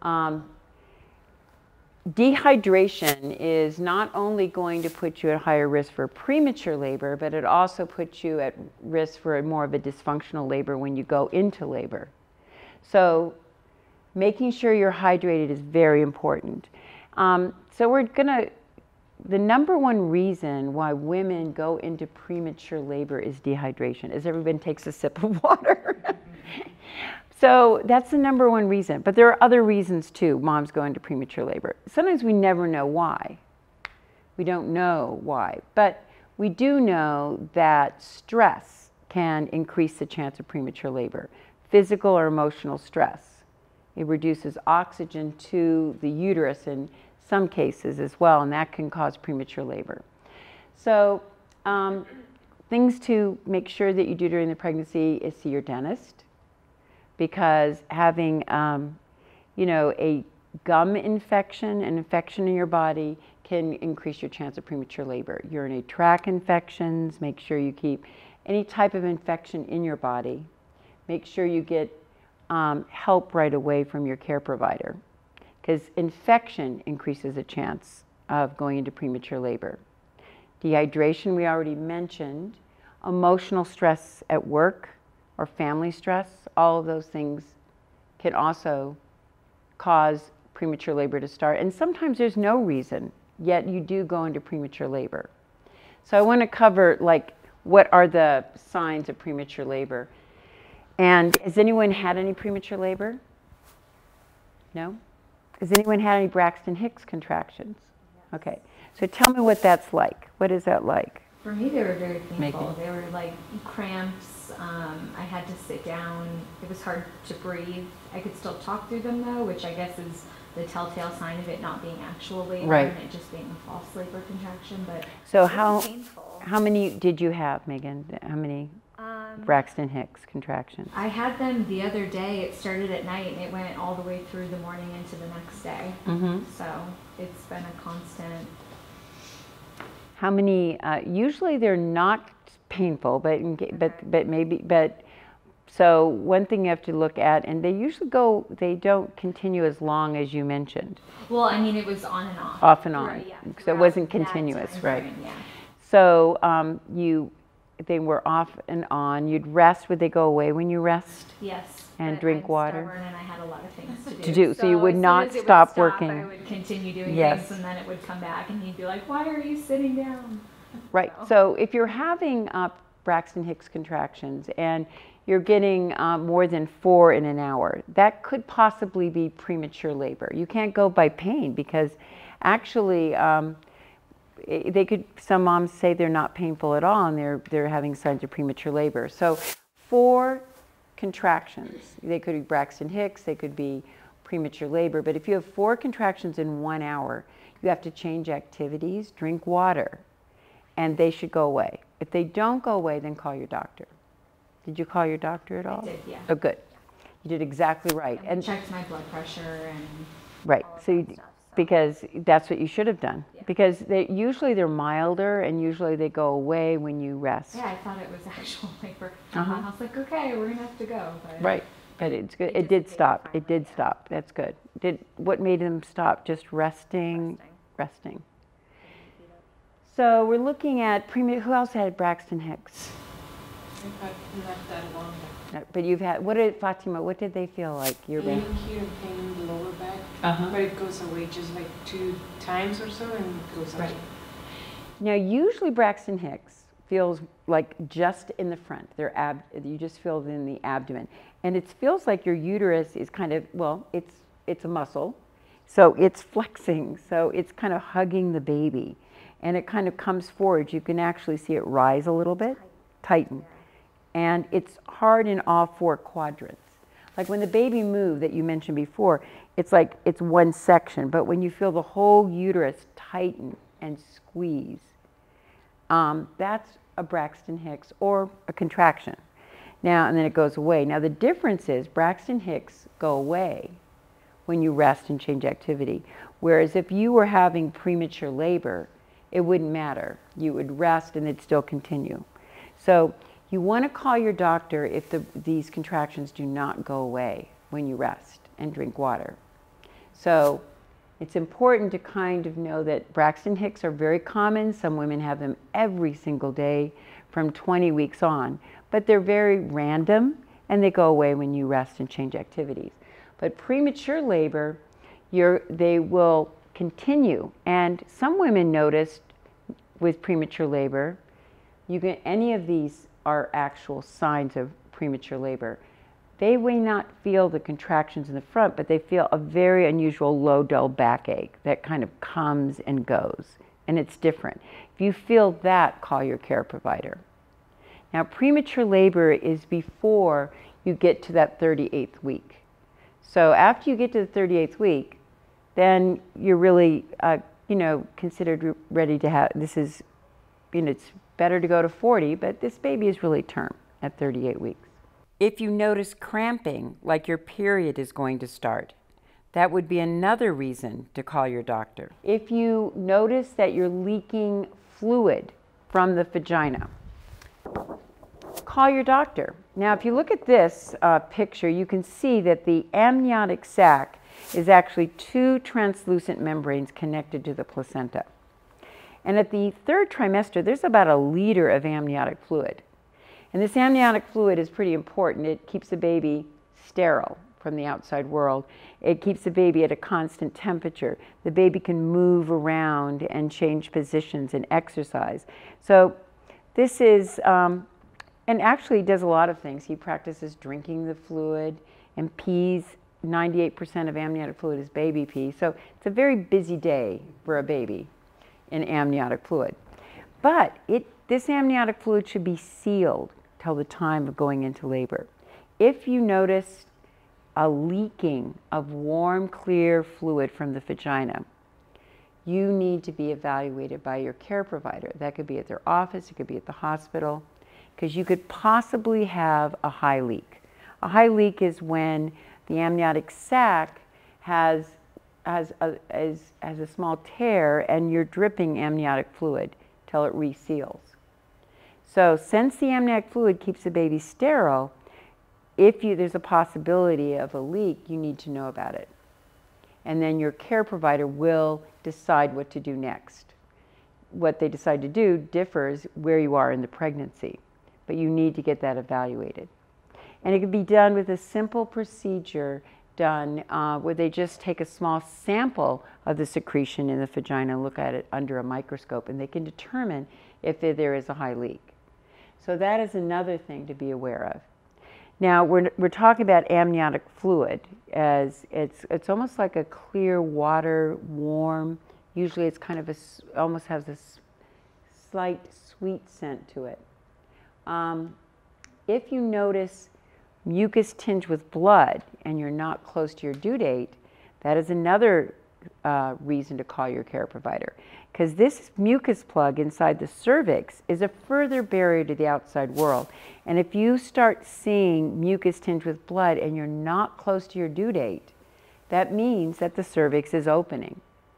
dehydration is not only going to put you at higher risk for premature labor, but it also puts you at risk for more of a dysfunctional labor when you go into labor. So making sure you're hydrated is very important. The number one reason why women go into premature labor is dehydration, as everyone takes a sip of water. So that's the number one reason. But there are other reasons too, moms go into premature labor. Sometimes we never know why. We don't know why. But we do know that stress can increase the chance of premature labor. Physical or emotional stress. It reduces oxygen to the uterus in some cases as well, and that can cause premature labor. So things to make sure that you do during the pregnancy is see your dentist, because having you know, a gum infection, an infection in your body, can increase your chance of premature labor. Urinary tract infections, make sure you keep any type of infection in your body. Make sure you get help right away from your care provider, because infection increases the chance of going into premature labor. Dehydration, we already mentioned. Emotional stress at work or family stress, all of those things can also cause premature labor to start. And sometimes there's no reason, yet you do go into premature labor. So I want to cover, like, what are the signs of premature labor? And has anyone had any premature labor? No? Has anyone had any Braxton Hicks contractions? Yes. Okay. So tell me what that's like. What is that like? For me, they were very painful. They were like cramps. I had to sit down. It was hard to breathe. I could still talk through them though, which I guess is the telltale sign of it not being actual labor, right, and it just being a false labor contraction. But so how many did you have, Megan? How many Braxton Hicks contractions? I had them the other day. It started at night and it went all the way through the morning into the next day. Mm-hmm. So it's been a constant. How many? Usually they're not painful, but maybe. So one thing you have to look at, and they don't continue as long as you mentioned. Well, I mean, it was on and off. Off and on. Right, yeah. So it wasn't continuous, right? Yeah. So they were off and on. You'd rest. Would they go away when you rest? Yes. And drink water. Stubborn, and I had a lot of things to do. So you would not stop working. I would continue doing yes. things, and then it would come back, and he'd be like, "Why are you sitting down?" Right. So if you're having Braxton Hicks contractions and you're getting more than 4 in an hour, that could possibly be premature labor. You can't go by pain, because actually some moms say they're not painful at all and they're having signs of premature labor. So 4 contractions, they could be Braxton Hicks, they could be premature labor, but if you have 4 contractions in 1 hour, you have to change activities, drink water, and they should go away. If they don't go away, then call your doctor. Did you call your doctor at all? I did, yeah. Oh, good. You did exactly right. And checked my blood pressure and right. all of So that stuff, Because that's what you should have done. Yeah. Because usually they're milder and usually they go away when you rest. Yeah, I thought it was actual labor. Uh-huh. I was like, okay, we're gonna have to go. But Right, but it's good. It It just did made it stop. fine. It did stop. That's good. What made them stop? Just resting. Resting. So we're looking at who else had Braxton Hicks? I've had not that long. But you've had, Fatima, what did they feel like? Your Pain back? here and pain in the lower back, Uh-huh. but it goes away just like 2 times or so, and it goes away. Right. Now, usually Braxton Hicks feels like just in the front. You just feel it in the abdomen. And it feels like your uterus is kind of, well, it's a muscle. So it's flexing. So it's kind of hugging the baby. And it kind of comes forward. You can actually see it rise a little bit, tighten. And it's hard in all 4 quadrants. Like when the baby moved that you mentioned before, it's like it's one section. But when you feel the whole uterus tighten and squeeze, that's a Braxton Hicks or a contraction. Now, and then it goes away. Now the difference is Braxton Hicks go away when you rest and change activity. Whereas if you were having premature labor, it wouldn't matter. You would rest and it'd still continue. So you want to call your doctor if these contractions do not go away when you rest and drink water. So it's important to kind of know that Braxton Hicks are very common. Some women have them every single day from 20 weeks on, but they're very random and they go away when you rest and change activities. But premature labor, they will continue. And some women noticed with premature labor, any of these are actual signs of premature labor. They may not feel the contractions in the front, but they feel a very unusual low, dull backache that kind of comes and goes, and it's different. If you feel that, call your care provider. Now, premature labor is before you get to that 38th week. So after you get to the 38th week, then you're really, considered ready to have, it's better to go to 40, but this baby is really term at 38 weeks. If you notice cramping, like your period is going to start, that would be another reason to call your doctor. If you notice that you're leaking fluid from the vagina, call your doctor. Now, if you look at this picture, you can see that the amniotic sac is actually 2 translucent membranes connected to the placenta. And at the 3rd trimester, there's about 1 liter of amniotic fluid. And this amniotic fluid is pretty important. It keeps the baby sterile from the outside world. It keeps the baby at a constant temperature. The baby can move around and change positions and exercise. So this is, and actually does a lot of things. He practices drinking the fluid and pees. 98% of amniotic fluid is baby pee. So it's a very busy day for a baby in amniotic fluid. But this amniotic fluid should be sealed till the time of going into labor. If you notice a leaking of warm, clear fluid from the vagina, you need to be evaluated by your care provider. That could be at their office, it could be at the hospital, because you could possibly have a high leak. A high leak is when the amniotic sac has a small tear and you're dripping amniotic fluid till it reseals. So since the amniotic fluid keeps the baby sterile, if there's a possibility of a leak, you need to know about it. And then your care provider will decide what to do next. What they decide to do differs where you are in the pregnancy, but you need to get that evaluated. And it can be done with a simple procedure done where they just take a small sample of the secretion in the vagina and look at it under a microscope, and they can determine if there is a high leak. So that is another thing to be aware of. Now we're talking about amniotic fluid as it's almost like a clear water, warm. Usually it's kind of almost has this slight sweet scent to it. If you notice mucus tinged with blood and you're not close to your due date, that is another reason to call your care provider, because this mucus plug inside the cervix is a further barrier to the outside world. And if you start seeing mucus tinged with blood and you're not close to your due date, that means that the cervix is opening.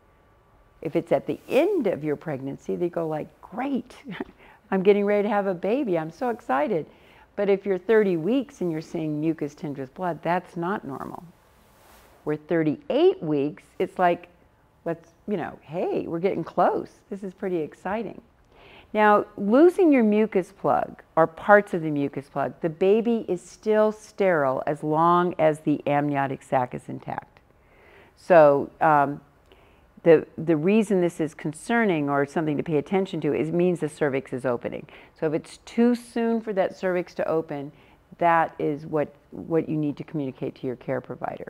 if it's at the end of your pregnancy, they go like, great, I'm getting ready to have a baby, I'm so excited. But if you're 30 weeks and you're seeing mucus tinged with blood, that's not normal. We're 38 weeks, it's like, let's, you know, hey, we're getting close. This is pretty exciting. Now, losing your mucus plug, or parts of the mucus plug, the baby is still sterile as long as the amniotic sac is intact. So the reason this is concerning or something to pay attention to is it means the cervix is opening. So if it's too soon for that cervix to open, that is what you need to communicate to your care provider.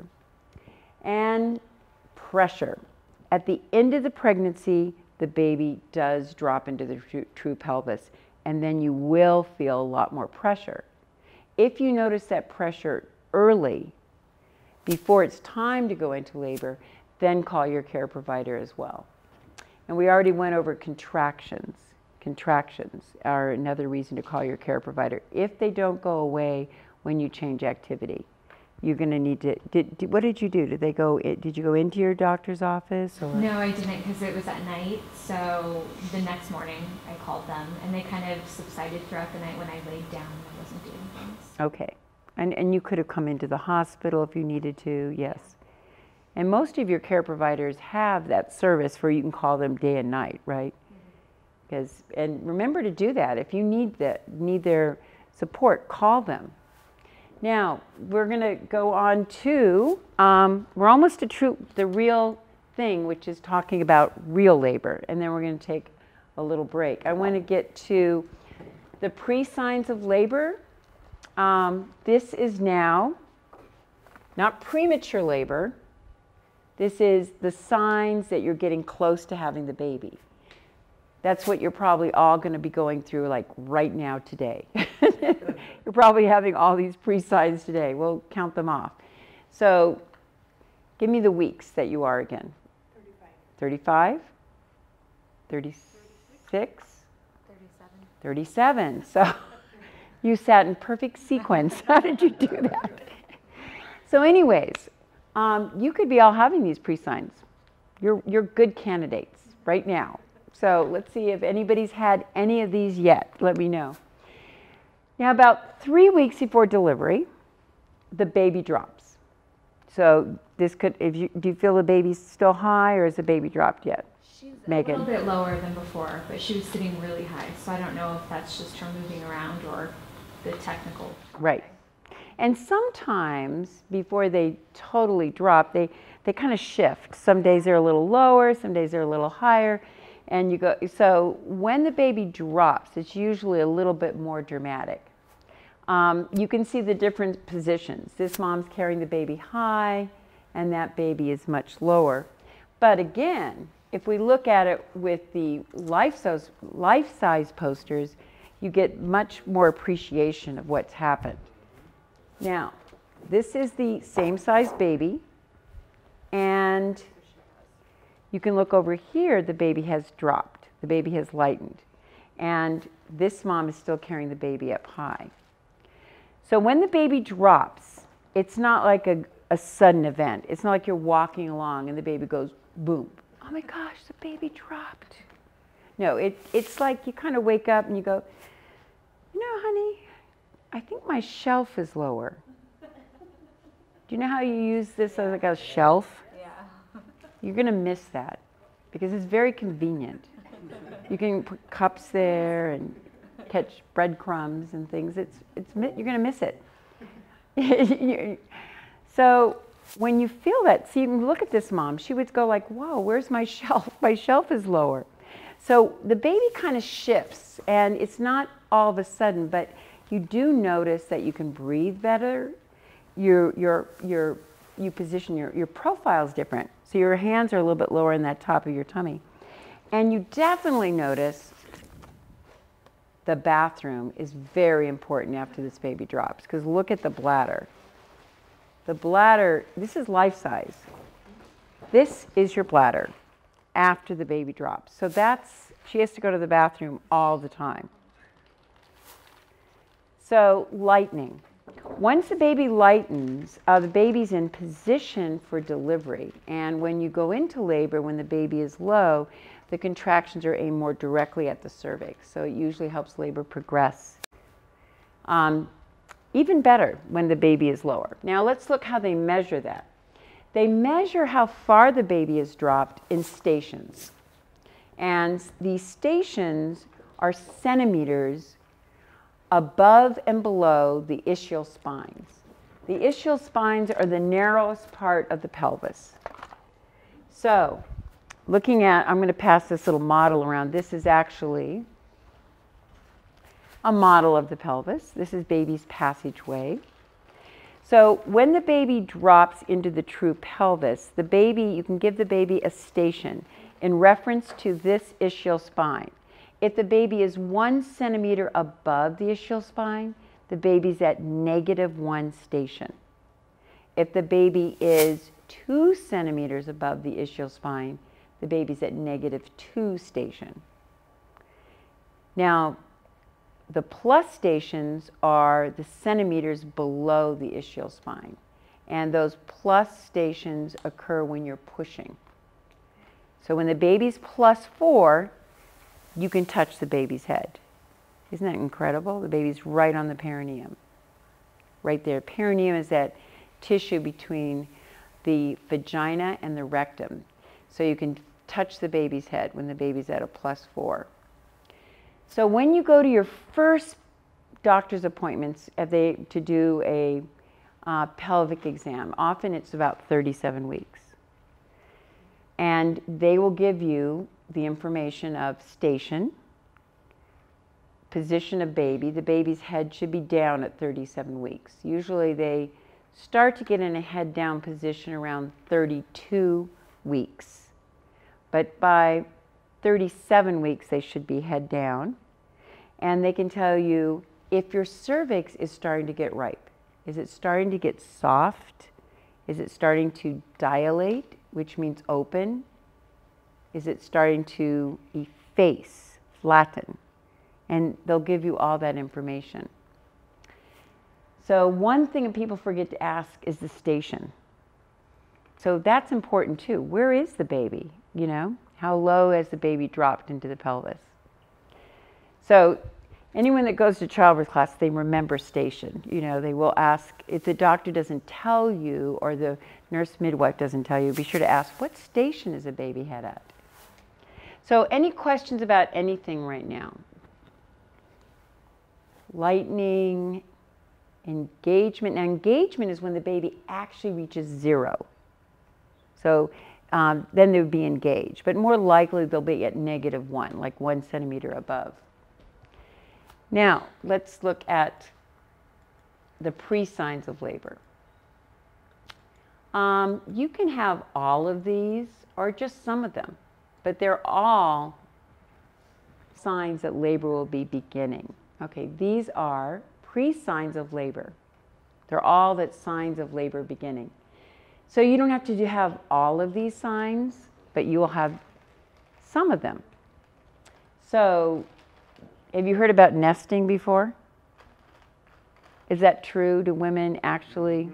And pressure. At the end of the pregnancy, the baby does drop into the true pelvis, and then you will feel a lot more pressure. If you notice that pressure early, before it's time to go into labor, then call your care provider as well. And we already went over contractions. Contractions are another reason to call your care provider. If they don't go away when you change activity, you're going to need to, what did you do? Did you go into your doctor's office? Or? No, I didn't, because it was at night. So the next morning I called them, and they kind of subsided throughout the night when I laid down and I wasn't doing things. Okay. And you could have come into the hospital if you needed to, yes. And most of your care providers have that service where you can call them day and night, right? Because, and remember to do that. If you need their support, call them. Now, we're going to go on to, we're almost to the real thing, which is talking about real labor. And then we're going to take a little break. I want to get to the pre-signs of labor. This is now not premature labor. This is the signs that you're getting close to having the baby. That's what you're probably all going to be going through like right now today. You're probably having all these pre-signs today. We'll count them off. So give me the weeks that you are again. 35. 36? 37. 37. So you sat in perfect sequence. How did you do that? So anyways, you could be all having these pre-signs. You're good candidates right now. So let's see if anybody's had any of these yet. Let me know. Now, about 3 weeks before delivery, the baby drops. So this could, do you feel the baby's still high, or has the baby dropped yet? She's Megan? a little bit lower than before, but she was sitting really high. So I don't know if that's just her moving around or the technical. Right. And sometimes before they totally drop, they kind of shift. Some days they're a little lower, some days they're a little higher. And you go, so when the baby drops, it's usually a little bit more dramatic. You can see the different positions. This mom's carrying the baby high, and that baby is much lower. But again, if we look at it with the life-size posters, you get much more appreciation of what's happened. Now, this is the same size baby, and you can look over here, the baby has dropped. The baby has lightened. And this mom is still carrying the baby up high. So when the baby drops, it's not like a sudden event. It's not like you're walking along and the baby goes boom. Oh my gosh, the baby dropped. No, it's like you kind of wake up and you go, you know, honey, I think my shelf is lower. Do you know how you use this as like a shelf? You're going to miss that because it's very convenient. You can put cups there and catch breadcrumbs and things. You're going to miss it. So when you feel that, see, look at this mom. She would go like, whoa, where's my shelf? My shelf is lower. So the baby kind of shifts, and it's not all of a sudden, but you do notice that you can breathe better. You position your profile is different. So your hands are a little bit lower in that top of your tummy. And you definitely notice the bathroom is very important after this baby drops, because look at the bladder. The bladder, this is life size. This is your bladder after the baby drops. So she has to go to the bathroom all the time. So lightening. Once the baby lightens, the baby's in position for delivery. And when you go into labor, when the baby is low, the contractions are aimed more directly at the cervix. So it usually helps labor progress. Even better when the baby is lower. Now let's look how they measure that. They measure how far the baby is dropped in stations. And these stations are centimeters above and below the ischial spines. The ischial spines are the narrowest part of the pelvis. So, looking at, I'm going to pass this little model around. This is actually a model of the pelvis. This is baby's passageway. So when the baby drops into the true pelvis, the baby, you can give the baby a station in reference to this ischial spine. If the baby is 1 centimeter above the ischial spine, the baby's at -1 station. If the baby is 2 centimeters above the ischial spine, the baby's at -2 station. Now, the plus stations are the centimeters below the ischial spine. And those plus stations occur when you're pushing. So when the baby's +4, you can touch the baby's head. Isn't that incredible? The baby's right on the perineum. Right there. Perineum is that tissue between the vagina and the rectum. So you can touch the baby's head when the baby's at a +4. So when you go to your first doctor's appointments to do a pelvic exam, often it's about 37 weeks. And they will give you the information of station, position of baby. The baby's head should be down at 37 weeks. Usually they start to get in a head down position around 32 weeks. But by 37 weeks, they should be head down. And they can tell you if your cervix is starting to get ripe. Is it starting to get soft? Is it starting to dilate, which means open? Is it starting to efface, flatten? And they'll give you all that information. So one thing that people forget to ask is the station. So that's important too. Where is the baby? You know, how low has the baby dropped into the pelvis? So anyone that goes to childbirth class, they remember station. You know, they will ask, if the doctor doesn't tell you or the nurse midwife doesn't tell you, be sure to ask, what station is the baby head at? So any questions about anything right now? Lightning, engagement. Now engagement is when the baby actually reaches 0. So then they would be engaged, but more likely they'll be at -1, like 1 centimeter above. Now, let's look at the pre-signs of labor. You can have all of these or just some of them, but they're all signs that labor will be beginning. Okay, these are pre-signs of labor. They're all that signs of labor beginning. So you don't have to have all of these signs, but you will have some of them. So have you heard about nesting before? Is that true? Do women actually?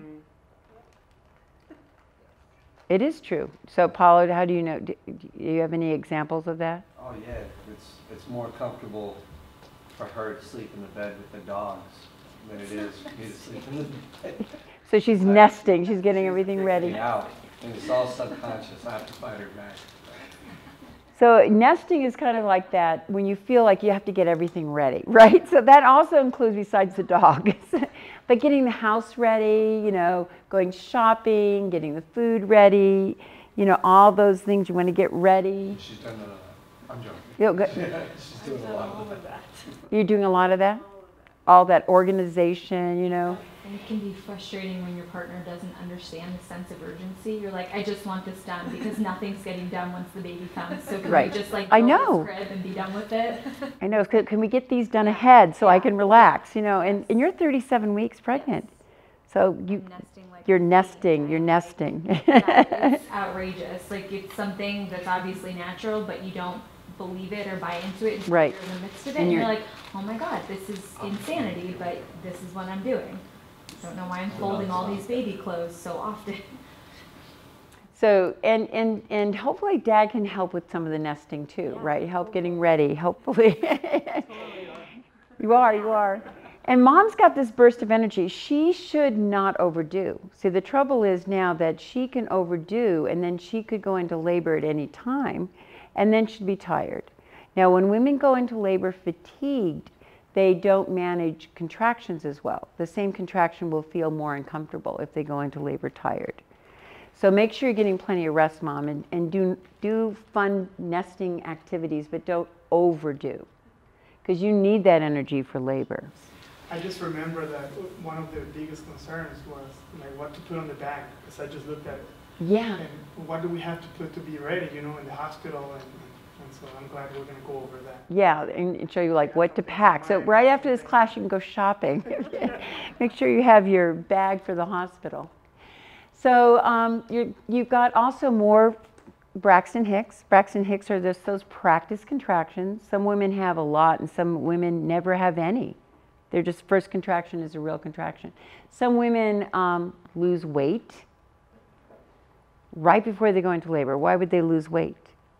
It is true. So Paula, how do you know? Do you have any examples of that? Oh yeah, it's more comfortable for her to sleep in the bed with the dogs than it is for me to sleep in the bed. So she's nesting. She's getting everything ready. Out, and it's all subconscious. I have to fight her back. So nesting is kind of like that when you feel like you have to get everything ready, right? So that also includes, besides the dog, but getting the house ready, you know, going shopping, getting the food ready, you know, all those things you want to get ready. She's done none of that. I'm joking. She's doing a lot of that. You're doing a lot of that? All that organization, you know? And it can be frustrating when your partner doesn't understand the sense of urgency. You're like, I just want this done because nothing's getting done once the baby comes. So can we just like build this crib and be done with it? I know. Can we get these done ahead so I can relax, you know? And you're 37 weeks pregnant. So you're nesting. Yeah, it's outrageous. Like it's something that's obviously natural, but you don't believe it or buy into it until you're in the midst of it. And you're like, oh my God, this is insanity, but this is what I'm doing. I don't know why I'm folding all these baby clothes so often. So, and hopefully Dad can help with some of the nesting too, right? Help getting ready, hopefully. You are. And Mom's got this burst of energy. She should not overdo. See, the trouble is now that she can overdo, and then she could go into labor at any time, and then she'd be tired. Now, when women go into labor fatigued, they don't manage contractions as well. The same contraction will feel more uncomfortable if they go into labor tired. So make sure you're getting plenty of rest, Mom, and do fun nesting activities, but don't overdo, because you need that energy for labor. I just remember that one of the biggest concerns was like what to put on the bag, because I just looked at it. Yeah. And what do we have to put to be ready, you know, in the hospital, and so I'm glad we're going to go over that. Yeah, and show you like what to pack. So right after this class, you can go shopping. Make sure you have your bag for the hospital. So you've got also more Braxton Hicks. Braxton Hicks are those practice contractions. Some women have a lot, and some women never have any. They're just first contraction is a real contraction. Some women lose weight right before they go into labor. Why would they lose weight?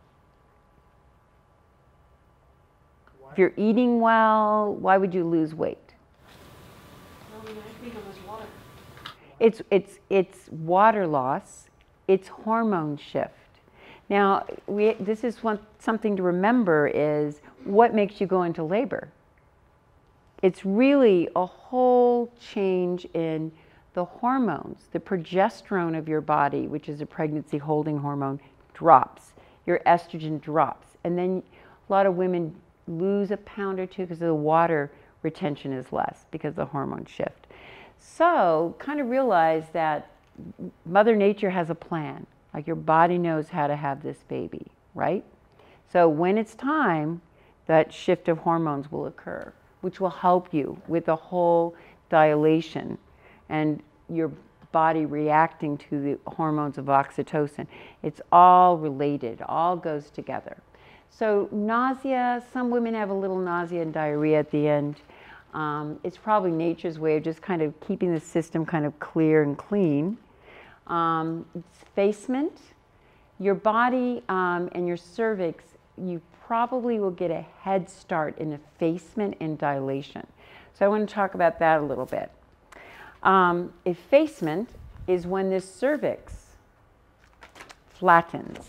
If you're eating well, why would you lose weight? I think how much water. It's water loss. It's hormone shift. Now, this is something to remember is what makes you go into labor. It's really a whole change in the hormones. The progesterone of your body, which is a pregnancy holding hormone, drops. Your estrogen drops. And then a lot of women lose a pound or two because the water retention is less because of the hormone shift. So kind of realize that Mother Nature has a plan. Like your body knows how to have this baby, right? So when it's time, that shift of hormones will occur, which will help you with the whole dilation and your body reacting to the hormones of oxytocin. It's all related, all goes together. So nausea, some women have a little nausea and diarrhea at the end. It's probably nature's way of just kind of keeping the system kind of clear and clean. Effacement, your body and your cervix, you probably will get a head start in effacement and dilation. So I want to talk about that a little bit. Effacement is when this cervix flattens.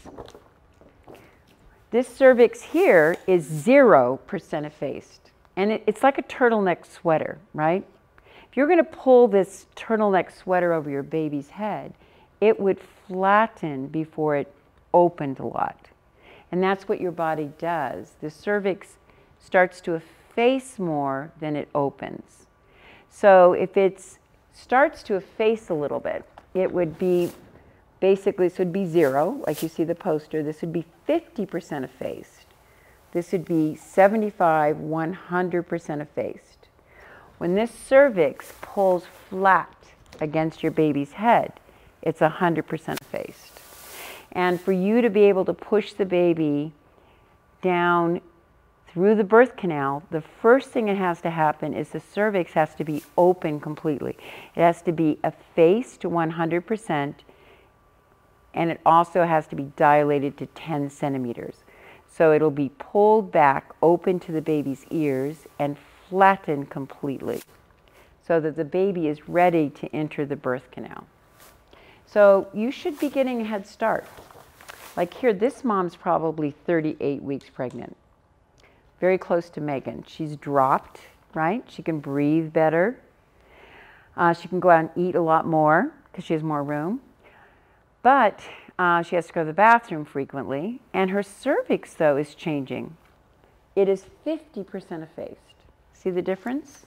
This cervix here is 0% effaced. And it's like a turtleneck sweater, right? If you're going to pull this turtleneck sweater over your baby's head, it would flatten before it opened a lot. And that's what your body does. The cervix starts to efface more than it opens. So if it starts to efface a little bit, it would be basically, this would be 0, like you see the poster. This would be 50% effaced. This would be 75, 100% effaced. When this cervix pulls flat against your baby's head, it's 100% effaced. And for you to be able to push the baby down through the birth canal, the first thing that has to happen is the cervix has to be open completely. It has to be effaced to 100%, and it also has to be dilated to 10 centimeters. So it'll be pulled back, open to the baby's ears, and flattened completely so that the baby is ready to enter the birth canal. So you should be getting a head start. Like here, this mom's probably 38 weeks pregnant. Very close to Megan. She's dropped, right? She can breathe better. She can go out and eat a lot more because she has more room. But she has to go to the bathroom frequently. And her cervix, though, is changing. It is 50% effaced. See the difference?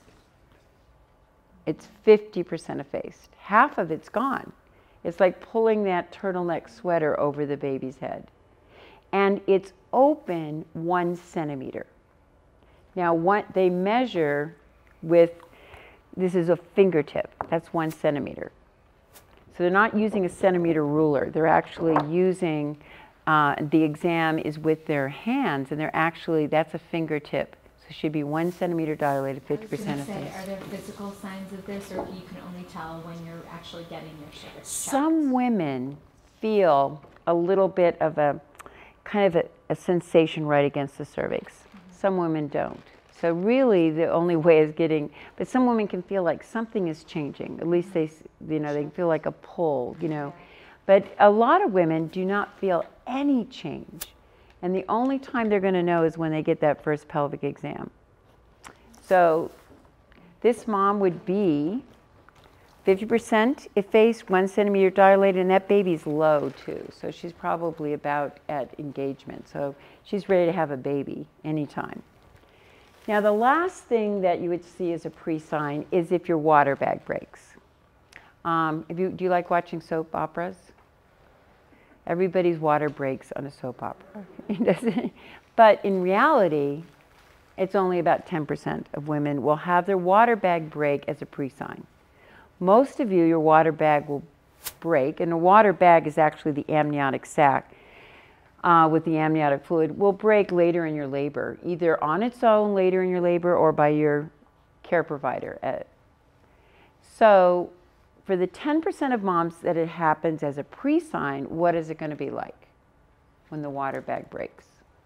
It's 50% effaced. Half of it's gone. It's like pulling that turtleneck sweater over the baby's head. And it's open 1 centimeter. Now, what they measure with, this is a fingertip. That's 1 centimeter. So they're not using a centimeter ruler. They're actually using, the exam is with their hands, and they're actually, that's a fingertip. So she'd be 1 centimeter dilated, 50% I was gonna of say, face. are there physical signs of this, or you can only tell when you're actually getting your sugars checked? Some women feel a little bit of a kind of a sensation right against the cervix. Some women don't. So really the only way is getting, but some women can feel like something is changing. At least they, you know, they feel like a pull, you know. But a lot of women do not feel any change. And the only time they're going to know is when they get that first pelvic exam. So this mom would be 50% effaced, 1 centimeter dilated, and that baby's low too. So she's probably about at engagement. So she's ready to have a baby anytime. Now the last thing that you would see as a pre-sign is if your water bag breaks. Do you like watching soap operas? Everybody's water breaks on a soap opera. But in reality, it's only about 10% of women will have their water bag break as a pre-sign. Most of you, your water bag will break, and a water bag is actually the amniotic sac with the amniotic fluid, will break later in your labor, either on its own later in your labor or by your care provider. So for the 10% of moms that it happens as a pre-sign, what is it going to be like when the water bag breaks?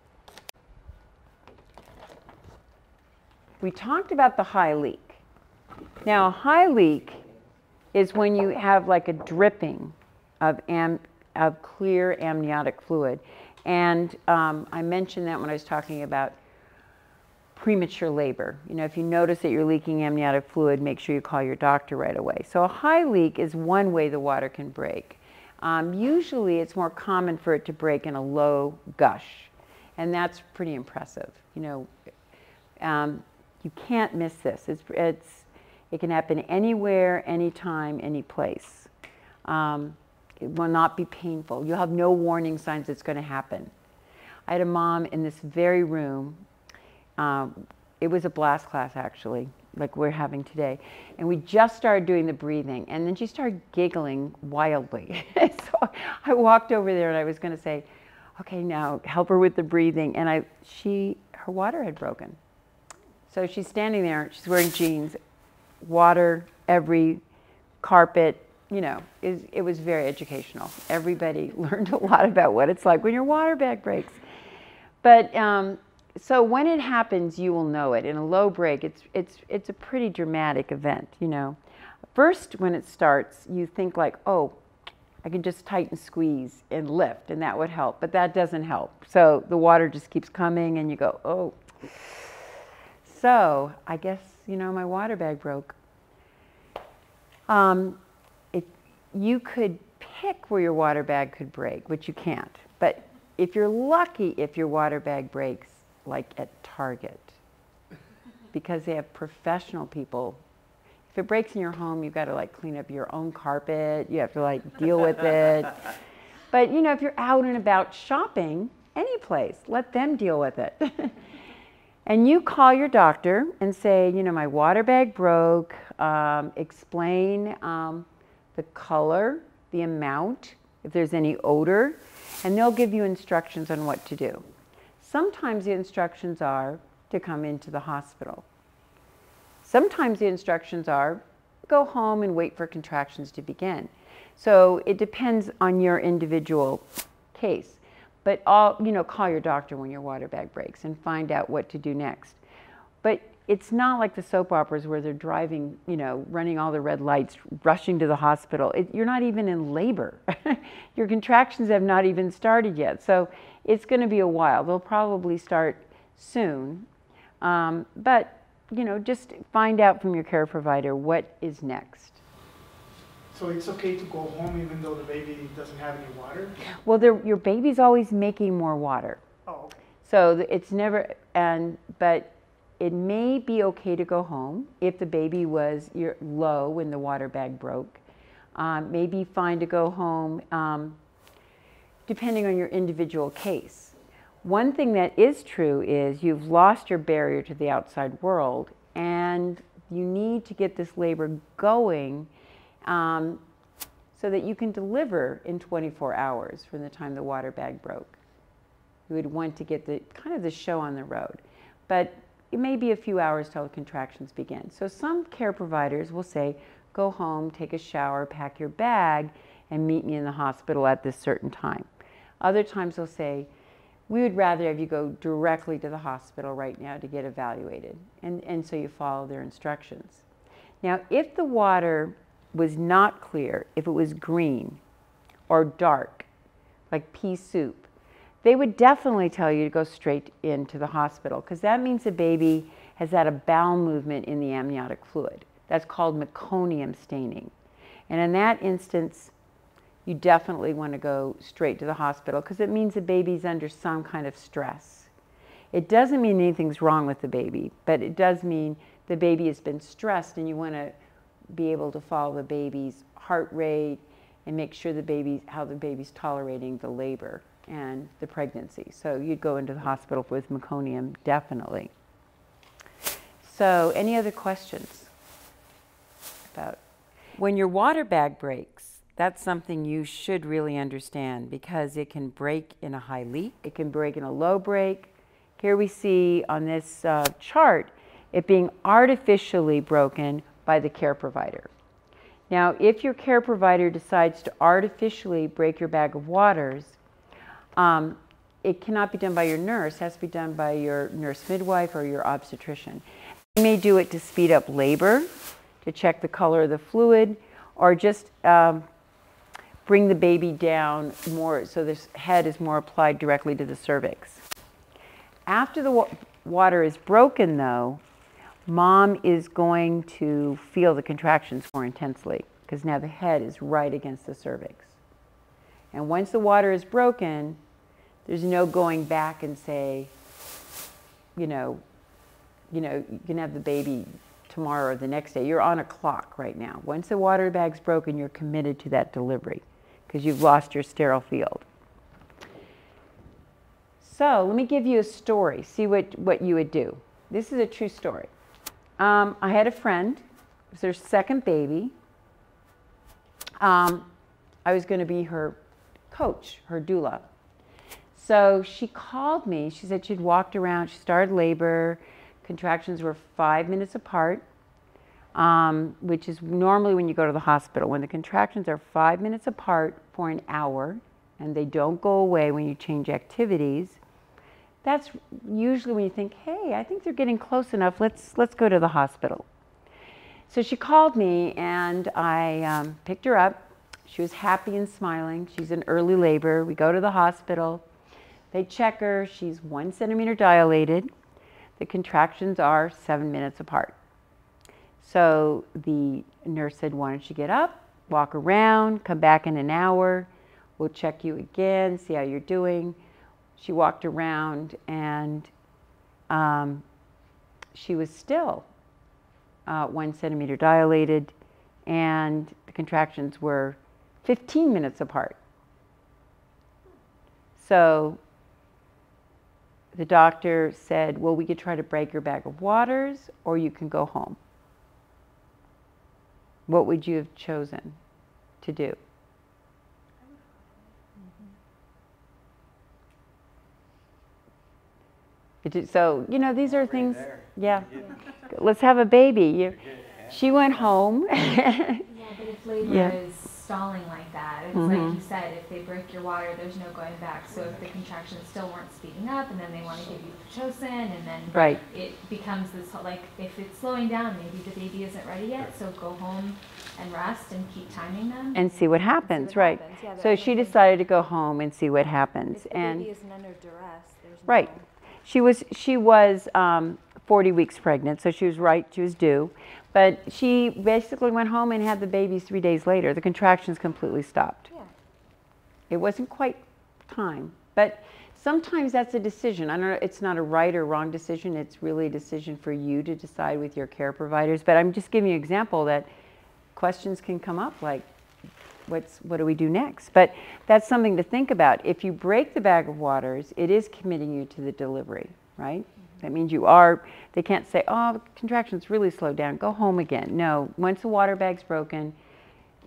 We talked about the high leak. Now, a high leak is when you have like a dripping of clear amniotic fluid. And I mentioned that when I was talking about premature labor. You know, if you notice that you're leaking amniotic fluid, make sure you call your doctor right away. So a high leak is one way the water can break. Usually it's more common for it to break in a low gush, and that's pretty impressive. You know, you can't miss this. It can happen anywhere, anytime, any place. It will not be painful. You'll have no warning signs it's going to happen. I had a mom in this very room. It was a blast class, actually, like we're having today. And we just started doing the breathing. And then she started giggling wildly. So I walked over there and I was going to say, okay, now help her with the breathing. And her water had broken. So she's standing there, she's wearing jeans, water, every carpet, you know, it was very educational. Everybody learned a lot about what it's like when your water bag breaks. But so when it happens, you will know it. In a low break, it's a pretty dramatic event, you know. First, when it starts, you think like, oh, I can just tighten, squeeze, and lift, and that would help. But that doesn't help. So the water just keeps coming, and you go, oh. So I guess, you know, my water bag broke. You could pick where your water bag could break, which you can't. But if you're lucky, if your water bag breaks, like at Target, because they have professional people. If it breaks in your home, you've got to like clean up your own carpet. You have to like deal with it. But you know, if you're out and about shopping, any place, let them deal with it. And you call your doctor and say, you know, my water bag broke. Explain the color, the amount, if there's any odor, and they'll give you instructions on what to do. Sometimes the instructions are to come into the hospital. Sometimes the instructions are go home and wait for contractions to begin. So it depends on your individual case. But you know, call your doctor when your water bag breaks and find out what to do next. But it's not like the soap operas where they're driving, you know, running all the red lights, rushing to the hospital. You're not even in labor. Your contractions have not even started yet. So it's going to be a while. They'll probably start soon. But, you know, just find out from your care provider what is next. So it's okay to go home even though the baby doesn't have any water? Well, your baby's always making more water. Oh, okay. So it's never, but it may be okay to go home if the baby was low when the water bag broke. Maybe fine to go home depending on your individual case. One thing that is true is you've lost your barrier to the outside world and you need to get this labor going so that you can deliver in 24 hours from the time the water bag broke. You would want to get the show on the road. But it may be a few hours till the contractions begin. So some care providers will say, go home, take a shower, pack your bag, and meet me in the hospital at this certain time. Other times they'll say, we would rather have you go directly to the hospital right now to get evaluated. And so you follow their instructions. Now, if the water was not clear, if it was green or dark, like pea soup, they would definitely tell you to go straight into the hospital, because that means the baby has had a bowel movement in the amniotic fluid. That's called meconium staining. And in that instance, you definitely want to go straight to the hospital, because it means the baby's under some kind of stress. It doesn't mean anything's wrong with the baby, but it does mean the baby has been stressed, and you want to be able to follow the baby's heart rate and make sure how the baby's tolerating the labor and the pregnancy. So you'd go into the hospital with meconium, definitely. So any other questions about when your water bag breaks? That's something you should really understand, because it can break in a high leak, it can break in a low break. Here we see on this chart it being artificially broken by the care provider. Now, if your care provider decides to artificially break your bag of waters, it cannot be done by your nurse. It has to be done by your nurse midwife or your obstetrician. You may do it to speed up labor, to check the color of the fluid, or just bring the baby down more so the head is more applied directly to the cervix. After the water is broken, though, mom is going to feel the contractions more intensely, because now the head is right against the cervix. And once the water is broken, there's no going back and say, you can have the baby tomorrow or the next day. You're on a clock right now. Once the water bag's broken, you're committed to that delivery, because you've lost your sterile field. So let me give you a story. See what you would do. This is a true story. I had a friend. It was their second baby. I was going to be her coach, her doula. So she called me. She said she'd walked around. She started labor. Contractions were 5 minutes apart, which is normally when you go to the hospital. When the contractions are 5 minutes apart for an hour, and they don't go away when you change activities, that's usually when you think, hey, I think they're getting close enough. Let's go to the hospital. So she called me, and I picked her up. She was happy and smiling. She's in early labor. We go to the hospital. They check her. She's 1 centimeter dilated. The contractions are 7 minutes apart. So the nurse said, why don't you get up, walk around, come back in an hour. We'll check you again, see how you're doing. She walked around, and she was still 1 centimeter dilated, and the contractions were 15 minutes apart. So the doctor said, well, we could try to break your bag of waters, or you can go home. What would you have chosen to do? So, these are things, yeah. Let's have a baby. She went home. Yeah, but if labor is stalling like that, it's like you said, if they break your water, there's no going back. So if the contractions still weren't speeding up, and then they want to give you Pitocin, and then it becomes this, like, if it's slowing down, maybe the baby isn't ready yet, so go home and rest and keep timing them. And see what happens, right. Yeah, so she decided to go home and see what happens. If the baby isn't under duress, there's no... Right. She was 40 weeks pregnant, so she was due. But she basically went home and had the baby 3 days later. The contractions completely stopped. Yeah. It wasn't quite time, but sometimes that's a decision. I don't know, it's not a right or wrong decision. It's really a decision for you to decide with your care providers. But I'm just giving you an example that questions can come up like, what do we do next? But that's something to think about. If you break the bag of waters, it is committing you to the delivery, right? That means they can't say, oh, the contractions really slowed down, go home again. No, once the water bag's broken,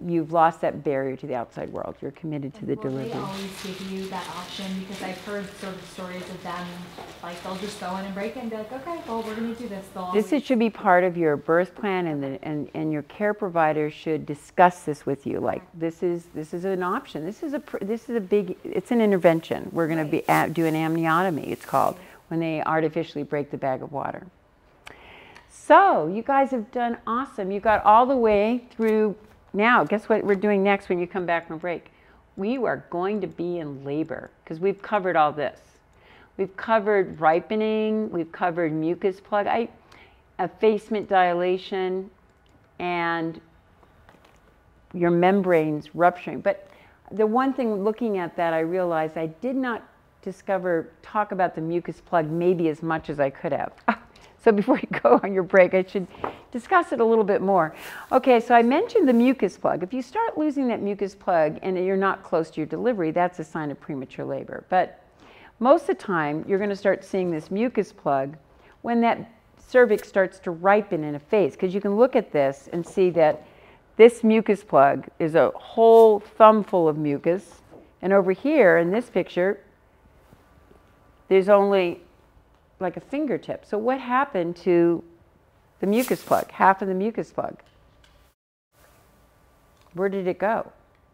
you've lost that barrier to the outside world. You're committed to the Will delivery. they always give you that option? Because I've heard sort of stories of them, like they'll just go in and break it and be like, okay, well, we're going to do this. Should be part of your birth plan, and your care provider should discuss this with you. Like, this is an option. This is a big. It's an intervention. We're going to be do an amniotomy. It's called when they artificially break the bag of water. So you guys have done awesome. You got all the way through. Now, guess what we're doing next when you come back from break? We are going to be in labor because we've covered all this. We've covered ripening, we've covered mucus plug, effacement dilation, and your membranes rupturing. But the one thing looking at that, I realized I did not talk about the mucus plug maybe as much as I could have. So before you go on your break, I should discuss it a little bit more. Okay, so I mentioned the mucus plug. If you start losing that mucus plug and you're not close to your delivery, that's a sign of premature labor. But most of the time, you're going to start seeing this mucus plug when that cervix starts to ripen in a phase. Because you can look at this and see that this mucus plug is a whole thumb full of mucus. And over here in this picture, there's only like a fingertip. So what happened to the mucus plug, half of the mucus plug? Where did it go?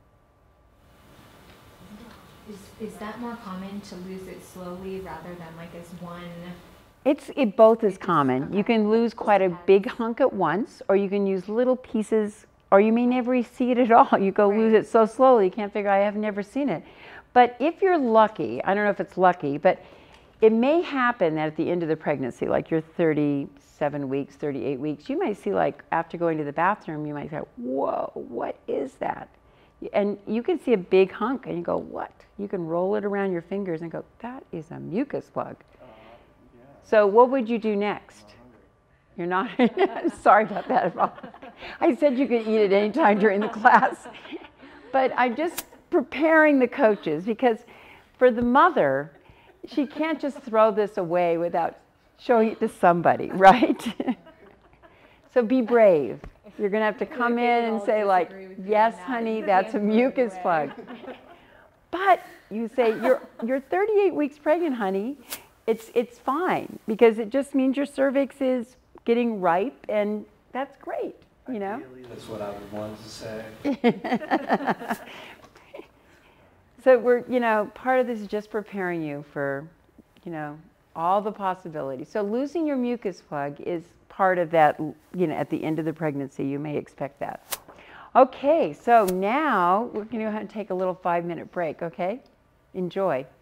Is that more common to lose it slowly rather than like as one? It both is common. You can lose quite a big hunk at once, or you can use little pieces, or you may never see it at all. You go lose it so slowly, you can't figure out, I have never seen it. But if you're lucky, I don't know if it's lucky, but it may happen that at the end of the pregnancy, like you're 37 weeks, 38 weeks, you might see, like, after going to the bathroom, you might say, whoa, what is that? And you can see a big hunk and you go, what? You can roll it around your fingers and go, that is a mucus plug. Yeah. So what would you do next? You're not, sorry about that. I said you could eat at any time during the class. But I'm just preparing the coaches, because for the mother, she can't just throw this away without showing it to somebody, right? So be brave. You're going to have to come in and say, like, yes, honey, that's a mucus plug. But you say, you're 38 weeks pregnant, honey. It's fine, because it just means your cervix is getting ripe, and that's great, you know? Ideally, that's what I would want to say. So we're, part of this is just preparing you for, all the possibilities. So losing your mucus plug is part of that, at the end of the pregnancy, you may expect that. Okay, so now we're going to take a little 5-minute break, okay? Enjoy.